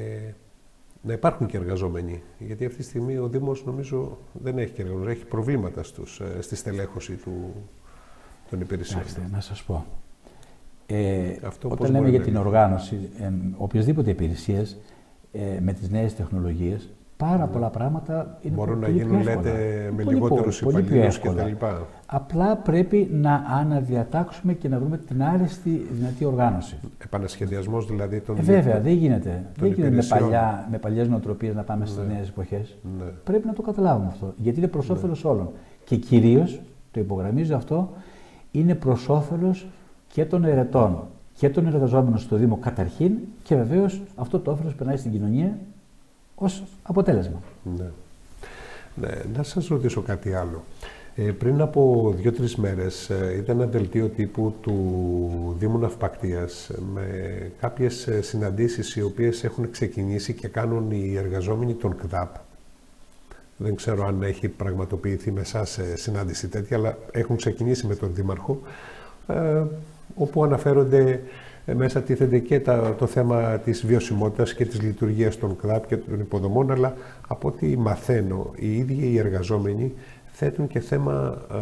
να υπάρχουν και εργαζόμενοι. Γιατί αυτή τη στιγμή ο Δήμος νομίζω δεν έχει και εργαζόμενους, έχει προβλήματα στους, ε, στη στελέχωση του, των υπηρεσιών. Άξτε, να σας πω. Ε, Αυτό όταν λέμε για την οργάνωση, ε, οποιασδήποτε υπηρεσίες ε, με τις νέες τεχνολογίες, πάρα πολλά πράγματα είναι μπορούν πολύ να γίνουν, πιο εύκολα. λέτε, με πολύ, λιγότερους πολύ πιο υπαλλήλους εύκολα. κτλ. Απλά πρέπει να αναδιατάξουμε και να βρούμε την άριστη δυνατή οργάνωση. Επανασχεδιασμός δηλαδή των ε, Βέβαια, δεν γίνεται. Δεν γίνεται με, υπηρεσιών. παλιά, με παλιές νοοτροπίες να πάμε Ναι. στις νέες εποχές. Ναι. Πρέπει να το καταλάβουμε αυτό. Γιατί είναι προς όφελος όλων. Και κυρίως, το υπογραμμίζω αυτό, είναι προς όφελος και των ερετών και των εργαζόμενων στο Δήμο καταρχήν, και βεβαίως αυτό το όφελος περνάει στην κοινωνία ως αποτέλεσμα. Ναι. Ναι, να σας ρωτήσω κάτι άλλο. Ε, πριν από δύο-τρεις μέρες ε, είδα ένα δελτίο τύπου του Δήμου Ναυπακτίας με κάποιες ε, συναντήσεις οι οποίες έχουν ξεκινήσει και κάνουν οι εργαζόμενοι των ΚΔΑΠ. Δεν ξέρω αν έχει πραγματοποιηθεί με εσάς ε, συνάντηση τέτοια, αλλά έχουν ξεκινήσει με τον Δήμαρχο, ε, όπου αναφέρονται ε, μέσα τίθενται και τα, το θέμα της βιωσιμότητας και της λειτουργίας των ΚΔΑΠ και των υποδομών, αλλά από ό,τι μαθαίνω, οι ίδιοι οι εργαζόμενοι θέτουν και θέμα, ε,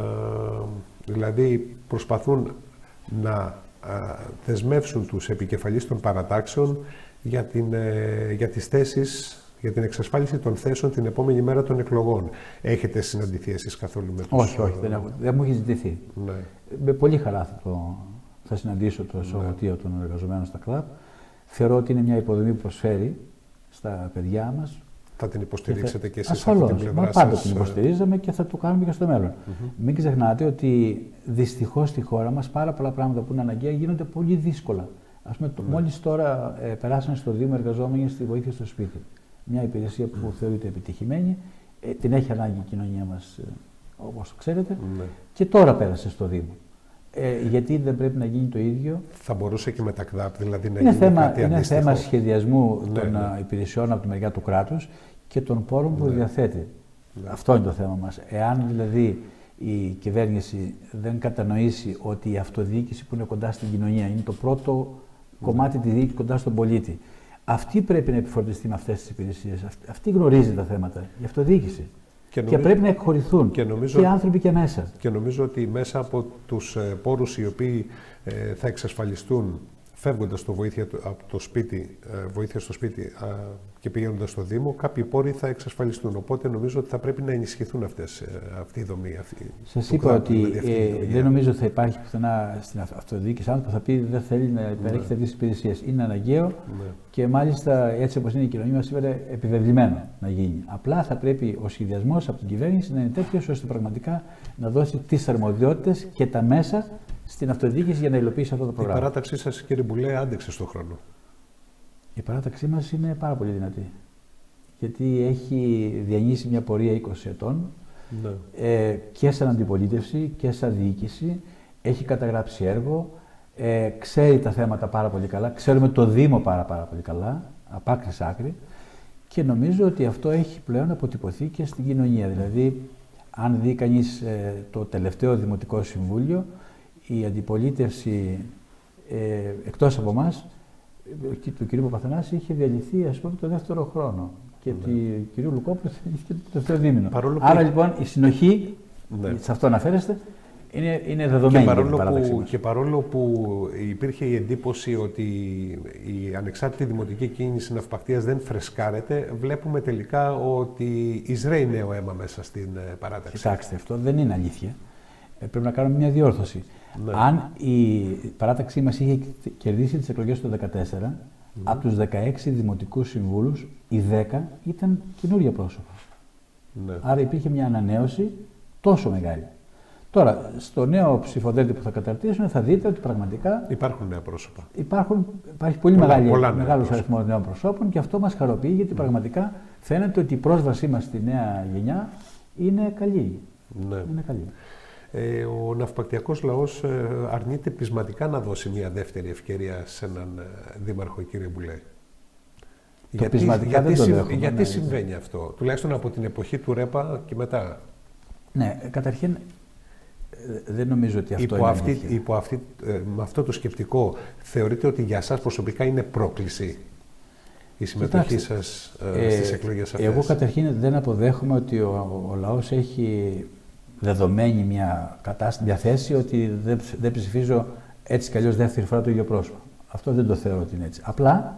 δηλαδή προσπαθούν να ε, δεσμεύσουν τους επικεφαλείς των παρατάξεων για, την, ε, για τις θέσεις, για την εξασφάλιση των θέσεων την επόμενη μέρα των εκλογών. Έχετε συναντηθεί εσείς καθόλου με τους... Όχι, όχι, δεν, έχω, δεν μου έχει ζητηθεί. Ναι. Με πολύ χαρά θα, το, θα συναντήσω το Σωματείο ναι. των Εργαζομένων στα ΚΔΑΠ. Θεωρώ ότι είναι μια υποδομή που προσφέρει στα παιδιά μας. Θα την υποστηρίξετε θα... και εσείς Ασφαλώς, αυτή την πλευρά σας. πάντα την υποστηρίζαμε και θα το κάνουμε και στο μέλλον. Mm-hmm. Μην ξεχνάτε ότι δυστυχώς στη χώρα μας πάρα πολλά πράγματα που είναι αναγκαία γίνονται πολύ δύσκολα. Ας πούμε, mm-hmm. μόλις τώρα ε, περάσαν στο Δήμο εργαζόμενοι στη βοήθεια στο σπίτι. Μια υπηρεσία που mm-hmm. θεωρείται επιτυχημένη, ε, την έχει ανάγκη η κοινωνία μας, ε, όπως ξέρετε, mm-hmm. και τώρα πέρασε στο Δήμο. Ε, γιατί δεν πρέπει να γίνει το ίδιο. Θα μπορούσε και με τα ΚΔΑΠ, δηλαδή να είναι γίνει θέμα, κάτι είναι αντίστοιχο. θέμα σχεδιασμού ναι, των ναι. υπηρεσιών από τη μεριά του κράτους και των πόρων που ναι. διαθέτει. Ναι. Αυτό είναι το θέμα μας. Εάν δηλαδή η κυβέρνηση δεν κατανοήσει ότι η αυτοδιοίκηση που είναι κοντά στην κοινωνία είναι το πρώτο ναι. κομμάτι της διοίκησης κοντά στον πολίτη, αυτή πρέπει να επιφορτιστεί με αυτές τις υπηρεσίες. Αυτή γνωρίζει τα θέματα, η αυτοδιοίκηση. Και, νομίζω, και πρέπει να εκχωρηθούν και, νομίζω, και άνθρωποι και μέσα. Και νομίζω ότι μέσα από τους ε, πόρους οι οποίοι ε, θα εξασφαλιστούν φεύγοντας το βοήθεια από το σπίτι, βοήθεια στο σπίτι και πηγαίνοντας στο Δήμο, κάποιοι πόροι θα εξασφαλιστούν. Οπότε νομίζω ότι θα πρέπει να ενισχυθούν αυτές, αυτή η δομή. Σας είπα ότι ε, δεν νομίζω ότι θα υπάρχει πουθενά στην αυτοδιοίκηση άνθρωπο που θα πει δεν θέλει να υπερέχει ναι. αυτές τις υπηρεσίες. Είναι αναγκαίο ναι. και μάλιστα έτσι όπως είναι η κοινωνία μας σήμερα επιβεβλημένο να γίνει. Απλά θα πρέπει ο σχεδιασμός από την κυβέρνηση να είναι τέτοιος ώστε πραγματικά να δώσει τις αρμοδιότητες και τα μέσα στην αυτοδιοίκηση για να υλοποιήσει αυτό το πρόγραμμα. Η παράταξή σας, κύριε Μπουλέ, άντεξε στον χρόνο. Η παράταξή μας είναι πάρα πολύ δυνατή. Γιατί έχει διανύσει μια πορεία είκοσι ετών ναι. ε, και σαν αντιπολίτευση και σαν διοίκηση. Έχει καταγράψει έργο, ε, ξέρει τα θέματα πάρα πολύ καλά, ξέρουμε το Δήμο πάρα, πάρα πολύ καλά, από άκρη σ' άκρη. Και νομίζω ότι αυτό έχει πλέον αποτυπωθεί και στην κοινωνία. Δηλαδή, αν δει κανείς ε, το τελευταίο Δημοτικό Συμβούλιο, η αντιπολίτευση ε, εκτός από εμάς, του κ. Παπαθανάση είχε διαλυθεί ας πούμε το δεύτερο χρόνο και ναι. του κ. Λουκόπουλου είχε το τελευταίο δίμηνο. Παρόλο Άρα που... λοιπόν η συνοχή, ναι. σε αυτό αναφέρεστε, είναι, είναι δεδομένη. Και παρόλο, που, και παρόλο που υπήρχε η εντύπωση ότι η ανεξάρτητη δημοτική κίνηση ναυπακτίας δεν φρεσκάρεται, βλέπουμε τελικά ότι εισραίει νέο αίμα μέσα στην παράταξη. Κοιτάξτε, αυτό δεν είναι αλήθεια. Ε, πρέπει να κάνουμε μια διόρθωση. Ναι. Αν η παράταξή μας είχε κερδίσει τις εκλογές του δύο χιλιάδες δεκατέσσερα, mm. από τους δεκαέξι δημοτικούς συμβούλους, οι δέκα ήταν καινούργια πρόσωπα. Ναι. Άρα υπήρχε μια ανανέωση τόσο μεγάλη. Τώρα, στο νέο ψηφοδέλτιο που θα καταρτήσουν, θα δείτε ότι πραγματικά υπάρχουν νέα πρόσωπα. Υπάρχουν, υπάρχει πολύ μεγάλος αριθμός νέων προσώπων και αυτό μας χαροποιεί, γιατί mm. πραγματικά φαίνεται ότι η πρόσβασή μας στη νέα γενιά είναι καλή. Ναι. Είναι καλή. Ε, ο ναυπακτιακός λαός ε, αρνείται πεισματικά να δώσει μια δεύτερη ευκαιρία σε έναν ε, δήμαρχο, κύριε Μπουλέ. Το γιατί πεισματικά γιατί, δεν το γιατί, γιατί ναι, συμβαίνει ναι. αυτό, τουλάχιστον από την εποχή του ΡΕΠΑ και μετά. Ναι, καταρχήν δεν νομίζω ότι αυτό υπό είναι αυτή, αλήθεια. Υπό αυτή, ε, με αυτό το σκεπτικό, θεωρείτε ότι για σας προσωπικά είναι πρόκληση η συμμετοχή Κοιτάξτε, σας ε, ε, στις εκλογές αυτές? Εγώ καταρχήν δεν αποδέχομαι ότι ο, ο λαός έχει δεδομένη μια κατάσταση, μια θέση ότι δεν, δεν ψηφίζω έτσι κι αλλιώς δεύτερη φορά το ίδιο πρόσωπο. Αυτό δεν το θεωρώ ότι είναι έτσι. Απλά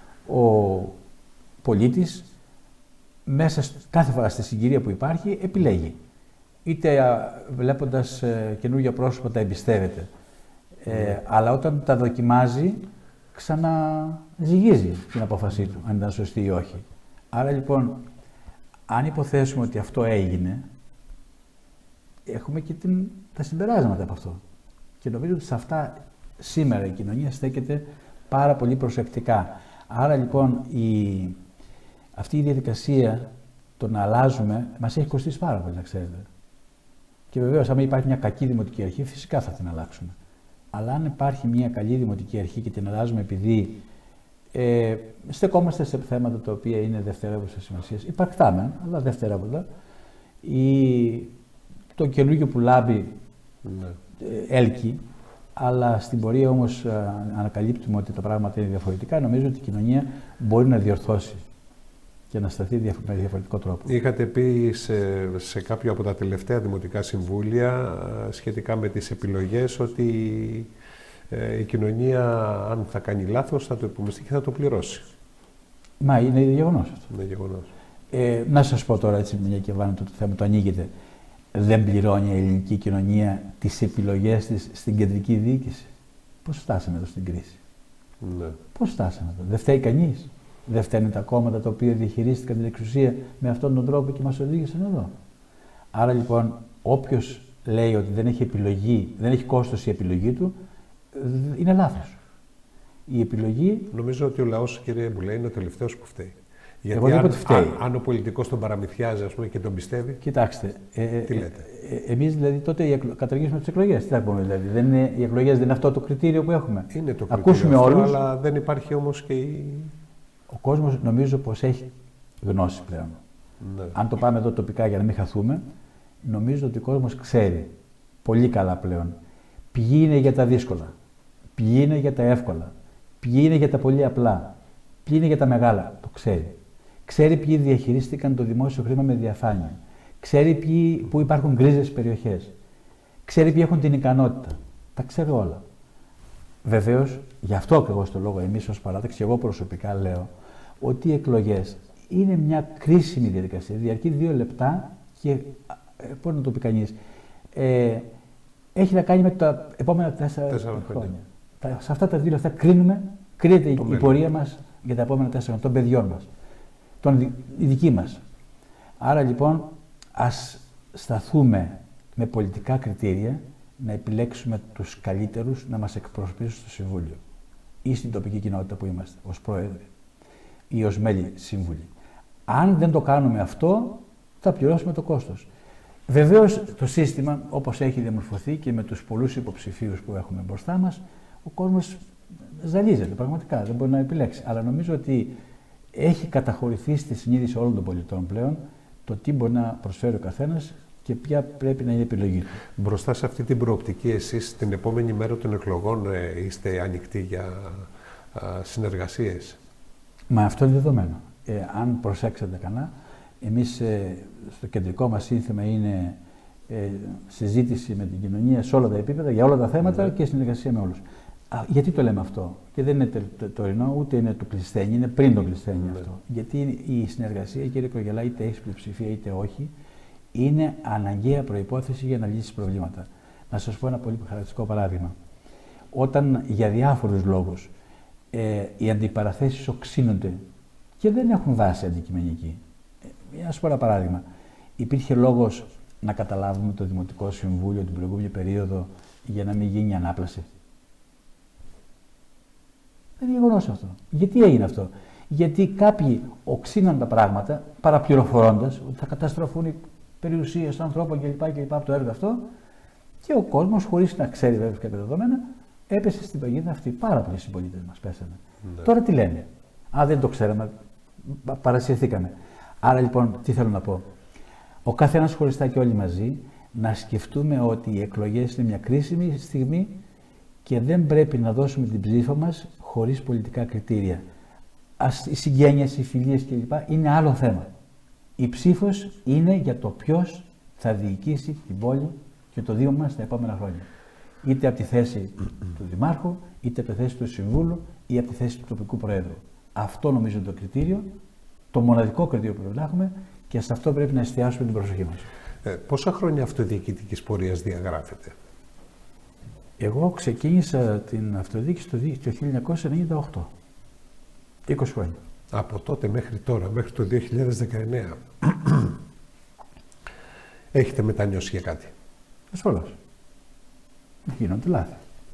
ο πολίτης μέσα κάθε φορά στη συγκυρία που υπάρχει επιλέγει. Είτε βλέποντας ε, καινούργια πρόσωπα τα εμπιστεύεται, ε, mm. αλλά όταν τα δοκιμάζει ξαναζυγίζει την απόφασή του, αν ήταν σωστή ή όχι. Άρα λοιπόν, αν υποθέσουμε ότι αυτό έγινε, έχουμε και την, τα συμπεράσματα από αυτό. Και νομίζω ότι σε αυτά σήμερα η κοινωνία στέκεται πάρα πολύ προσεκτικά. Άρα λοιπόν η, αυτή η διαδικασία το να αλλάζουμε μας έχει κοστίσει πάρα πολύ, να ξέρετε. Και βεβαίως, αν υπάρχει μια κακή δημοτική αρχή, φυσικά θα την αλλάξουμε. Αλλά αν υπάρχει μια καλή δημοτική αρχή και την αλλάζουμε επειδή ε, στεκόμαστε σε θέματα τα οποία είναι δευτερεύουσας σημασίας, υπαρκτά μεν, αλλά δευτερεύοντα, ή το καινούργιο που λάμπει ναι. ε, έλκει, αλλά στην πορεία όμως ε, ανακαλύπτουμε ότι τα πράγματα είναι διαφορετικά, νομίζω ότι η κοινωνία μπορεί να διορθώσει και να σταθεί με διαφορετικό τρόπο. Είχατε πει σε, σε κάποιο από τα τελευταία δημοτικά συμβούλια σχετικά με τις επιλογές ότι ε, η κοινωνία, αν θα κάνει λάθος, θα το υπομειστεί και θα το πληρώσει. Μα είναι γεγονός αυτό. Είναι γεγονός. Ε, να σας πω τώρα, έτσι, μια και βάνε το θέμα, το ανοίγετε. Δεν πληρώνει η ελληνική κοινωνία τις επιλογές της στην κεντρική διοίκηση. Πώς φτάσαμε εδώ στην κρίση? Ναι. Πώς φτάσαμε εδώ? Δεν φταίει κανείς? Δεν φταίνουν τα κόμματα τα οποία διαχειρίστηκαν την εξουσία με αυτόν τον τρόπο και μας οδήγησαν εδώ? Άρα λοιπόν, όποιος λέει ότι δεν έχει επιλογή, δεν έχει κόστος η επιλογή του, είναι λάθος. Η επιλογή... Νομίζω ότι ο λαός, κύριε Μπουλέ, είναι ο τελευταίος που φταίει. Γιατί εγώ αν, φταίει. Αν, αν ο πολιτικός τον παραμυθιάζει, ας πούμε, και τον πιστεύει. Κοιτάξτε. Ε, τι λέτε? Ε, ε, εμείς δηλαδή τότε καταργήσουμε τις εκλογές. Τι θα πούμε δηλαδή? Δεν είναι, οι εκλογές δεν είναι αυτό το κριτήριο που έχουμε? Είναι το κριτήριο. Ακούσουμε αυτό, όλους, αλλά δεν υπάρχει όμως και η... Ο κόσμος νομίζω πως έχει γνώση πλέον. Ναι. Αν το πάμε εδώ τοπικά για να μην χαθούμε, νομίζω ότι ο κόσμος ξέρει πολύ καλά πλέον ποιοι είναι για τα δύσκολα, ποιοι είναι για τα εύκολα, ποιοι είναι για τα πολύ απλά, ποιοι είναι για τα μεγάλα. Το ξέρει. Ξέρει ποιοι διαχειρίστηκαν το δημόσιο χρήμα με διαφάνεια. Ξέρει ποιοι, που υπάρχουν γκρίζες περιοχές. Ξέρει ποιοι έχουν την ικανότητα. Τα ξέρει όλα. Βεβαίως, γι' αυτό ακριβώς το λόγο εμείς ως παράταξη, και εγώ προσωπικά λέω ότι οι εκλογές είναι μια κρίσιμη διαδικασία. Διαρκεί δύο λεπτά και, ε, πώς να το πει κανείς, ε, έχει να κάνει με τα επόμενα τέσσερα, τέσσερα χρόνια. Τα, σε αυτά τα δύο λεπτά κρίνουμε, κρίνεται η, η πορεία μας για τα επόμενα τέσσερα χρόνια, των παιδιών μας, των, η δική μας. Άρα λοιπόν, ας σταθούμε με πολιτικά κριτήρια να επιλέξουμε τους καλύτερους να μας εκπροσωπήσουν στο Συμβούλιο ή στην τοπική κοινότητα που είμαστε, ως πρόεδροι ή ως μέλη σύμβουλοι. Αν δεν το κάνουμε αυτό, θα πληρώσουμε το κόστος. Βεβαίως, το σύστημα, όπως έχει διαμορφωθεί και με τους πολλούς υποψηφίους που έχουμε μπροστά μας, ο κόσμος ζαλίζεται πραγματικά, δεν μπορεί να επιλέξει. Αλλά νομίζω ότι έχει καταχωρηθεί στη συνείδηση όλων των πολιτών πλέον το τι μπορεί να προσφέρει ο καθένας και ποια πρέπει να είναι η επιλογή του. Μπροστά σε αυτή την προοπτική, εσείς την επόμενη μέρα των εκλογών ε, είστε ανοιχτοί για α, συνεργασίες? Μα αυτό είναι δεδομένο. Ε, αν προσέξετε καλά, εμείς ε, στο κεντρικό μας σύνθημα είναι ε, συζήτηση με την κοινωνία σε όλα τα επίπεδα, για όλα τα θέματα ναι. και συνεργασία με όλους. Α, γιατί το λέμε αυτό? Και δεν είναι τωρινό, ούτε είναι του Κλεισθένη, είναι πριν τον Κλεισθένη ναι. αυτό. Γιατί η συνεργασία, κύριε Κορογελά, είτε έχει πλειοψηφία είτε όχι, είναι αναγκαία προϋπόθεση για να λύσει προβλήματα. Να σας πω ένα πολύ χαρακτηριστικό παράδειγμα. Όταν για διάφορους λόγους ε, οι αντιπαραθέσεις οξύνονται και δεν έχουν βάση αντικειμενική. Ε, να σας πω ένα παράδειγμα. Υπήρχε λόγος να καταλάβουμε το Δημοτικό Συμβούλιο την προηγούμενη περίοδο για να μην γίνει ανάπλαση? Δεν είναι γεγονός αυτό. Γιατί έγινε αυτό? Γιατί κάποιοι οξύναν τα πράγματα παραπληροφορώντας ότι θα καταστραφούν οι περιουσίες των ανθρώπων κλπ. κλπ. Από το έργο αυτό, και ο κόσμος, χωρίς να ξέρει βέβαια κάποια δεδομένα, έπεσε στην παγίδα αυτή. Πάρα πολλοί συμπολίτες μας πέσανε. Ναι. Τώρα τι λένε? Α, δεν το ξέραμε, παρασυρθήκαμε. Άρα λοιπόν, τι θέλω να πω? Ο καθένας χωριστά και όλοι μαζί να σκεφτούμε ότι οι εκλογές είναι μια κρίσιμη στιγμή και δεν πρέπει να δώσουμε την ψήφο μας χωρίς πολιτικά κριτήρια. Ας, οι συγγένειες, οι φιλίες κλπ. Είναι άλλο θέμα. Η ψήφος είναι για το ποιος θα διοικήσει την πόλη και το Δήμο μας τα επόμενα χρόνια. Είτε από τη θέση του Δημάρχου, είτε από τη θέση του Συμβούλου ή από τη θέση του τοπικού Προέδρου. Αυτό νομίζω είναι το κριτήριο, το μοναδικό κριτήριο που πρέπει να έχουμε, και σε αυτό πρέπει να εστιάσουμε την προσοχή μας. Ε, πόσα χρόνια αυτοδιοικητικής πορείας διαγράφετε? Εγώ ξεκίνησα την αυτοδιοίκηση το χίλια εννιακόσια ενενήντα οκτώ. είκοσι χρόνια. Από τότε μέχρι τώρα, μέχρι το δύο χιλιάδες δεκαεννέα, έχετε μετανιώσει για κάτι? Ασφαλώς. Γίνονται λάθη.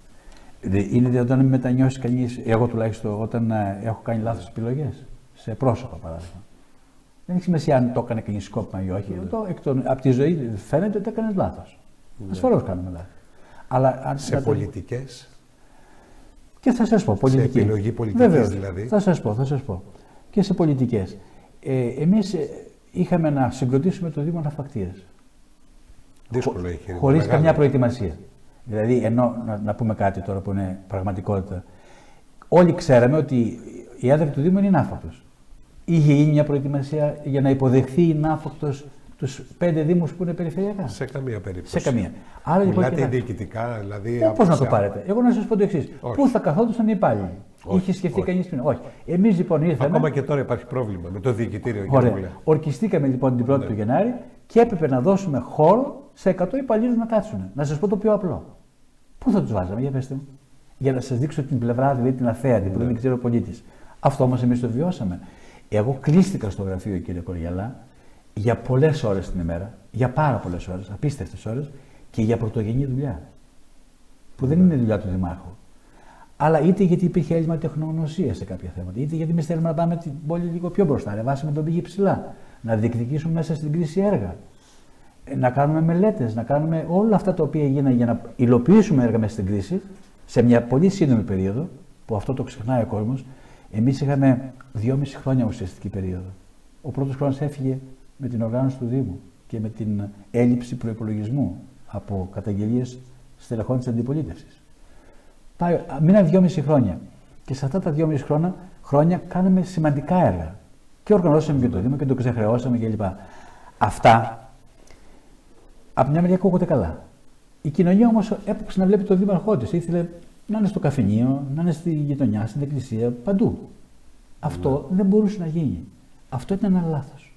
Είναι δυνατόν να μην μετανιώσει κανείς, εγώ τουλάχιστον, όταν έχω κάνει λάθος επιλογές, σε πρόσωπα παράδειγμα? Δεν έχει σημασία αν το έκανε κανείς σκόπιμα ή όχι. Ναι. Το, εκ των, από τη ζωή φαίνεται ότι έκανε λάθος. Ναι. Ασφαλώς κάνουμε λάθη. Αλλά, αν, σε πολιτικές. Και θα σας πω, πολιτικές. Σε επιλογή πολιτικής. Βεβαίως, δηλαδή. Θα σας πω, θα σας πω. Και σε πολιτικές. Ε, εμείς ε, είχαμε να συγκροτήσουμε το Δήμο Ναυπακτίας. Δύσκολο είχε. Χωρίς μεγάλη. καμιά προετοιμασία. Δηλαδή, ενώ να, να πούμε κάτι τώρα που είναι πραγματικότητα. Όλοι ξέραμε ότι η έδρα του Δήμου είναι η Ναύπακτος. Είχε γίνει μια προετοιμασία για να υποδεχθεί η Ναύπακτος τους πέντε δήμους που είναι περιφερειακά? Σε καμία περίπτωση. Σε καμία. Άρα, λοιπόν, μιλάτε διοικητικά, δηλαδή. Πώς να το πάρετε? Εγώ να σας πω το εξής. Πού θα καθόντουσαν οι υπάλληλοι? Είχε σκεφτεί κανείς πριν? Όχι. Εμείς λοιπόν ήρθαμε. Ακόμα και τώρα υπάρχει πρόβλημα με το διοικητήριο. Ωραία. Ορκιστήκαμε λοιπόν την πρώτη ναι. του Γενάρη και έπρεπε να δώσουμε χώρο σε εκατό υπαλλήλους να κάτσουν. Να σας πω το πιο απλό. Πού θα τους βάζαμε, για πέστε μου? Για να σας δείξω την πλευρά, δηλαδή την αθέατη, που ναι. δεν ξέρω ο πολίτης. Αυτό όμως εμείς το βιώσαμε. Εγώ κλείστηκα στο γραφείο, κύριε Κορογελά, για πολλές ώρες την ημέρα, για πάρα πολλές ώρες, απίστευτες ώρες, και για πρωτογενή δουλειά. Που δεν είναι δουλειά του Δημάρχου. Αλλά είτε γιατί υπήρχε έλλειμμα τεχνογνωσίας σε κάποια θέματα, είτε γιατί εμείς θέλουμε να πάμε την πόλη λίγο πιο μπροστά, ρεβάσουμε τον πηγή ψηλά, να διεκδικήσουμε μέσα στην κρίση έργα, να κάνουμε μελέτες, να κάνουμε όλα αυτά τα οποία έγιναν για να υλοποιήσουμε έργα μέσα στην κρίση, σε μια πολύ σύντομη περίοδο, που αυτό το ξεχνάει ο κόσμος. Εμείς είχαμε δυόμιση χρόνια ουσιαστική περίοδο. Ο πρώτος χρόνος έφυγε με την οργάνωση του Δήμου και με την έλλειψη προϋπολογισμού από καταγγελίες στελεχών της αντιπολίτευσης. Μείναν δυόμιση χρόνια. Και σε αυτά τα δυόμιση χρόνια, χρόνια κάναμε σημαντικά έργα. Και οργανώσαμε και το Δήμο και το ξεχρεώσαμε κλπ. Αυτά, από μια μεριά ακούγονται καλά. Η κοινωνία όμως έπαιξε να βλέπει τον δήμαρχό της. Ήθελε Να είναι στο καφενείο, να είναι στη γειτονιά, στην εκκλησία, παντού. Αυτό ναι. δεν μπορούσε να γίνει. Αυτό ήταν ένα λάθος.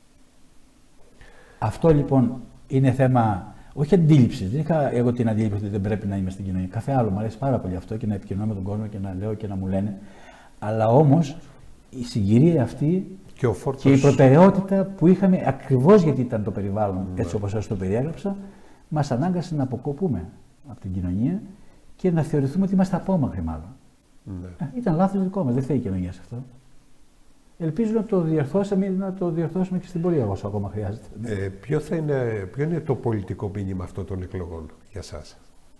Αυτό λοιπόν είναι θέμα, όχι αντίληψη. Δεν είχα εγώ την αντίληψη ότι δεν πρέπει να είμαι στην κοινωνία. Κάθε άλλο μου αρέσει πάρα πολύ αυτό και να επικοινωνώ με τον κόσμο και να λέω και να μου λένε. Αλλά όμως η συγκυρία αυτή και, ο φόρτος... και η προτεραιότητα που είχαμε ακριβώς γιατί ήταν το περιβάλλον, ναι. έτσι όπως σας το περιέγραψα, μας ανάγκασε να αποκοπούμε από την κοινωνία και να θεωρηθούμε ότι είμαστε απόμακροι μάλλον. Ναι. Ε, ήταν λάθος δικό μας, δεν θέλει η κοινωνία σε αυτό. Ελπίζω να το διορθώσουμε, να το διορθώσουμε και στην πορεία όσο ακόμα χρειάζεται. Ε, ποιο, θα είναι, ποιο είναι το πολιτικό μήνυμα αυτών των εκλογών για σας?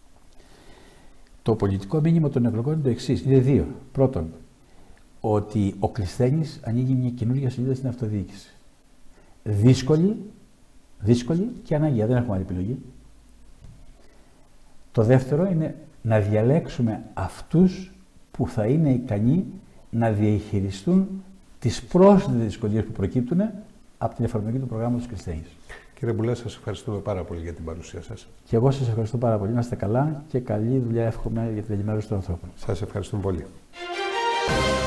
Το πολιτικό μήνυμα των εκλογών είναι το εξής. Είναι δύο. Πρώτον, ότι ο Κλεισθένης ανοίγει μια καινούργια σελίδα στην αυτοδιοίκηση. Δύσκολη, δύσκολη και αναγκαία. Δεν έχουμε άλλη επιλογή. Το δεύτερο είναι να διαλέξουμε αυτούς που θα είναι ικανοί να διαχειριστούν τις πρόσθετες δυσκολίες που προκύπτουν από την εφαρμογή του προγράμματος Κλεισθένης. Κύριε Μπουλά, σας ευχαριστούμε πάρα πολύ για την παρουσία σας. Και εγώ σας ευχαριστώ πάρα πολύ. Να είστε καλά και καλή δουλειά εύχομαι για την ενημέρωση των ανθρώπων. Σας ευχαριστούμε πολύ.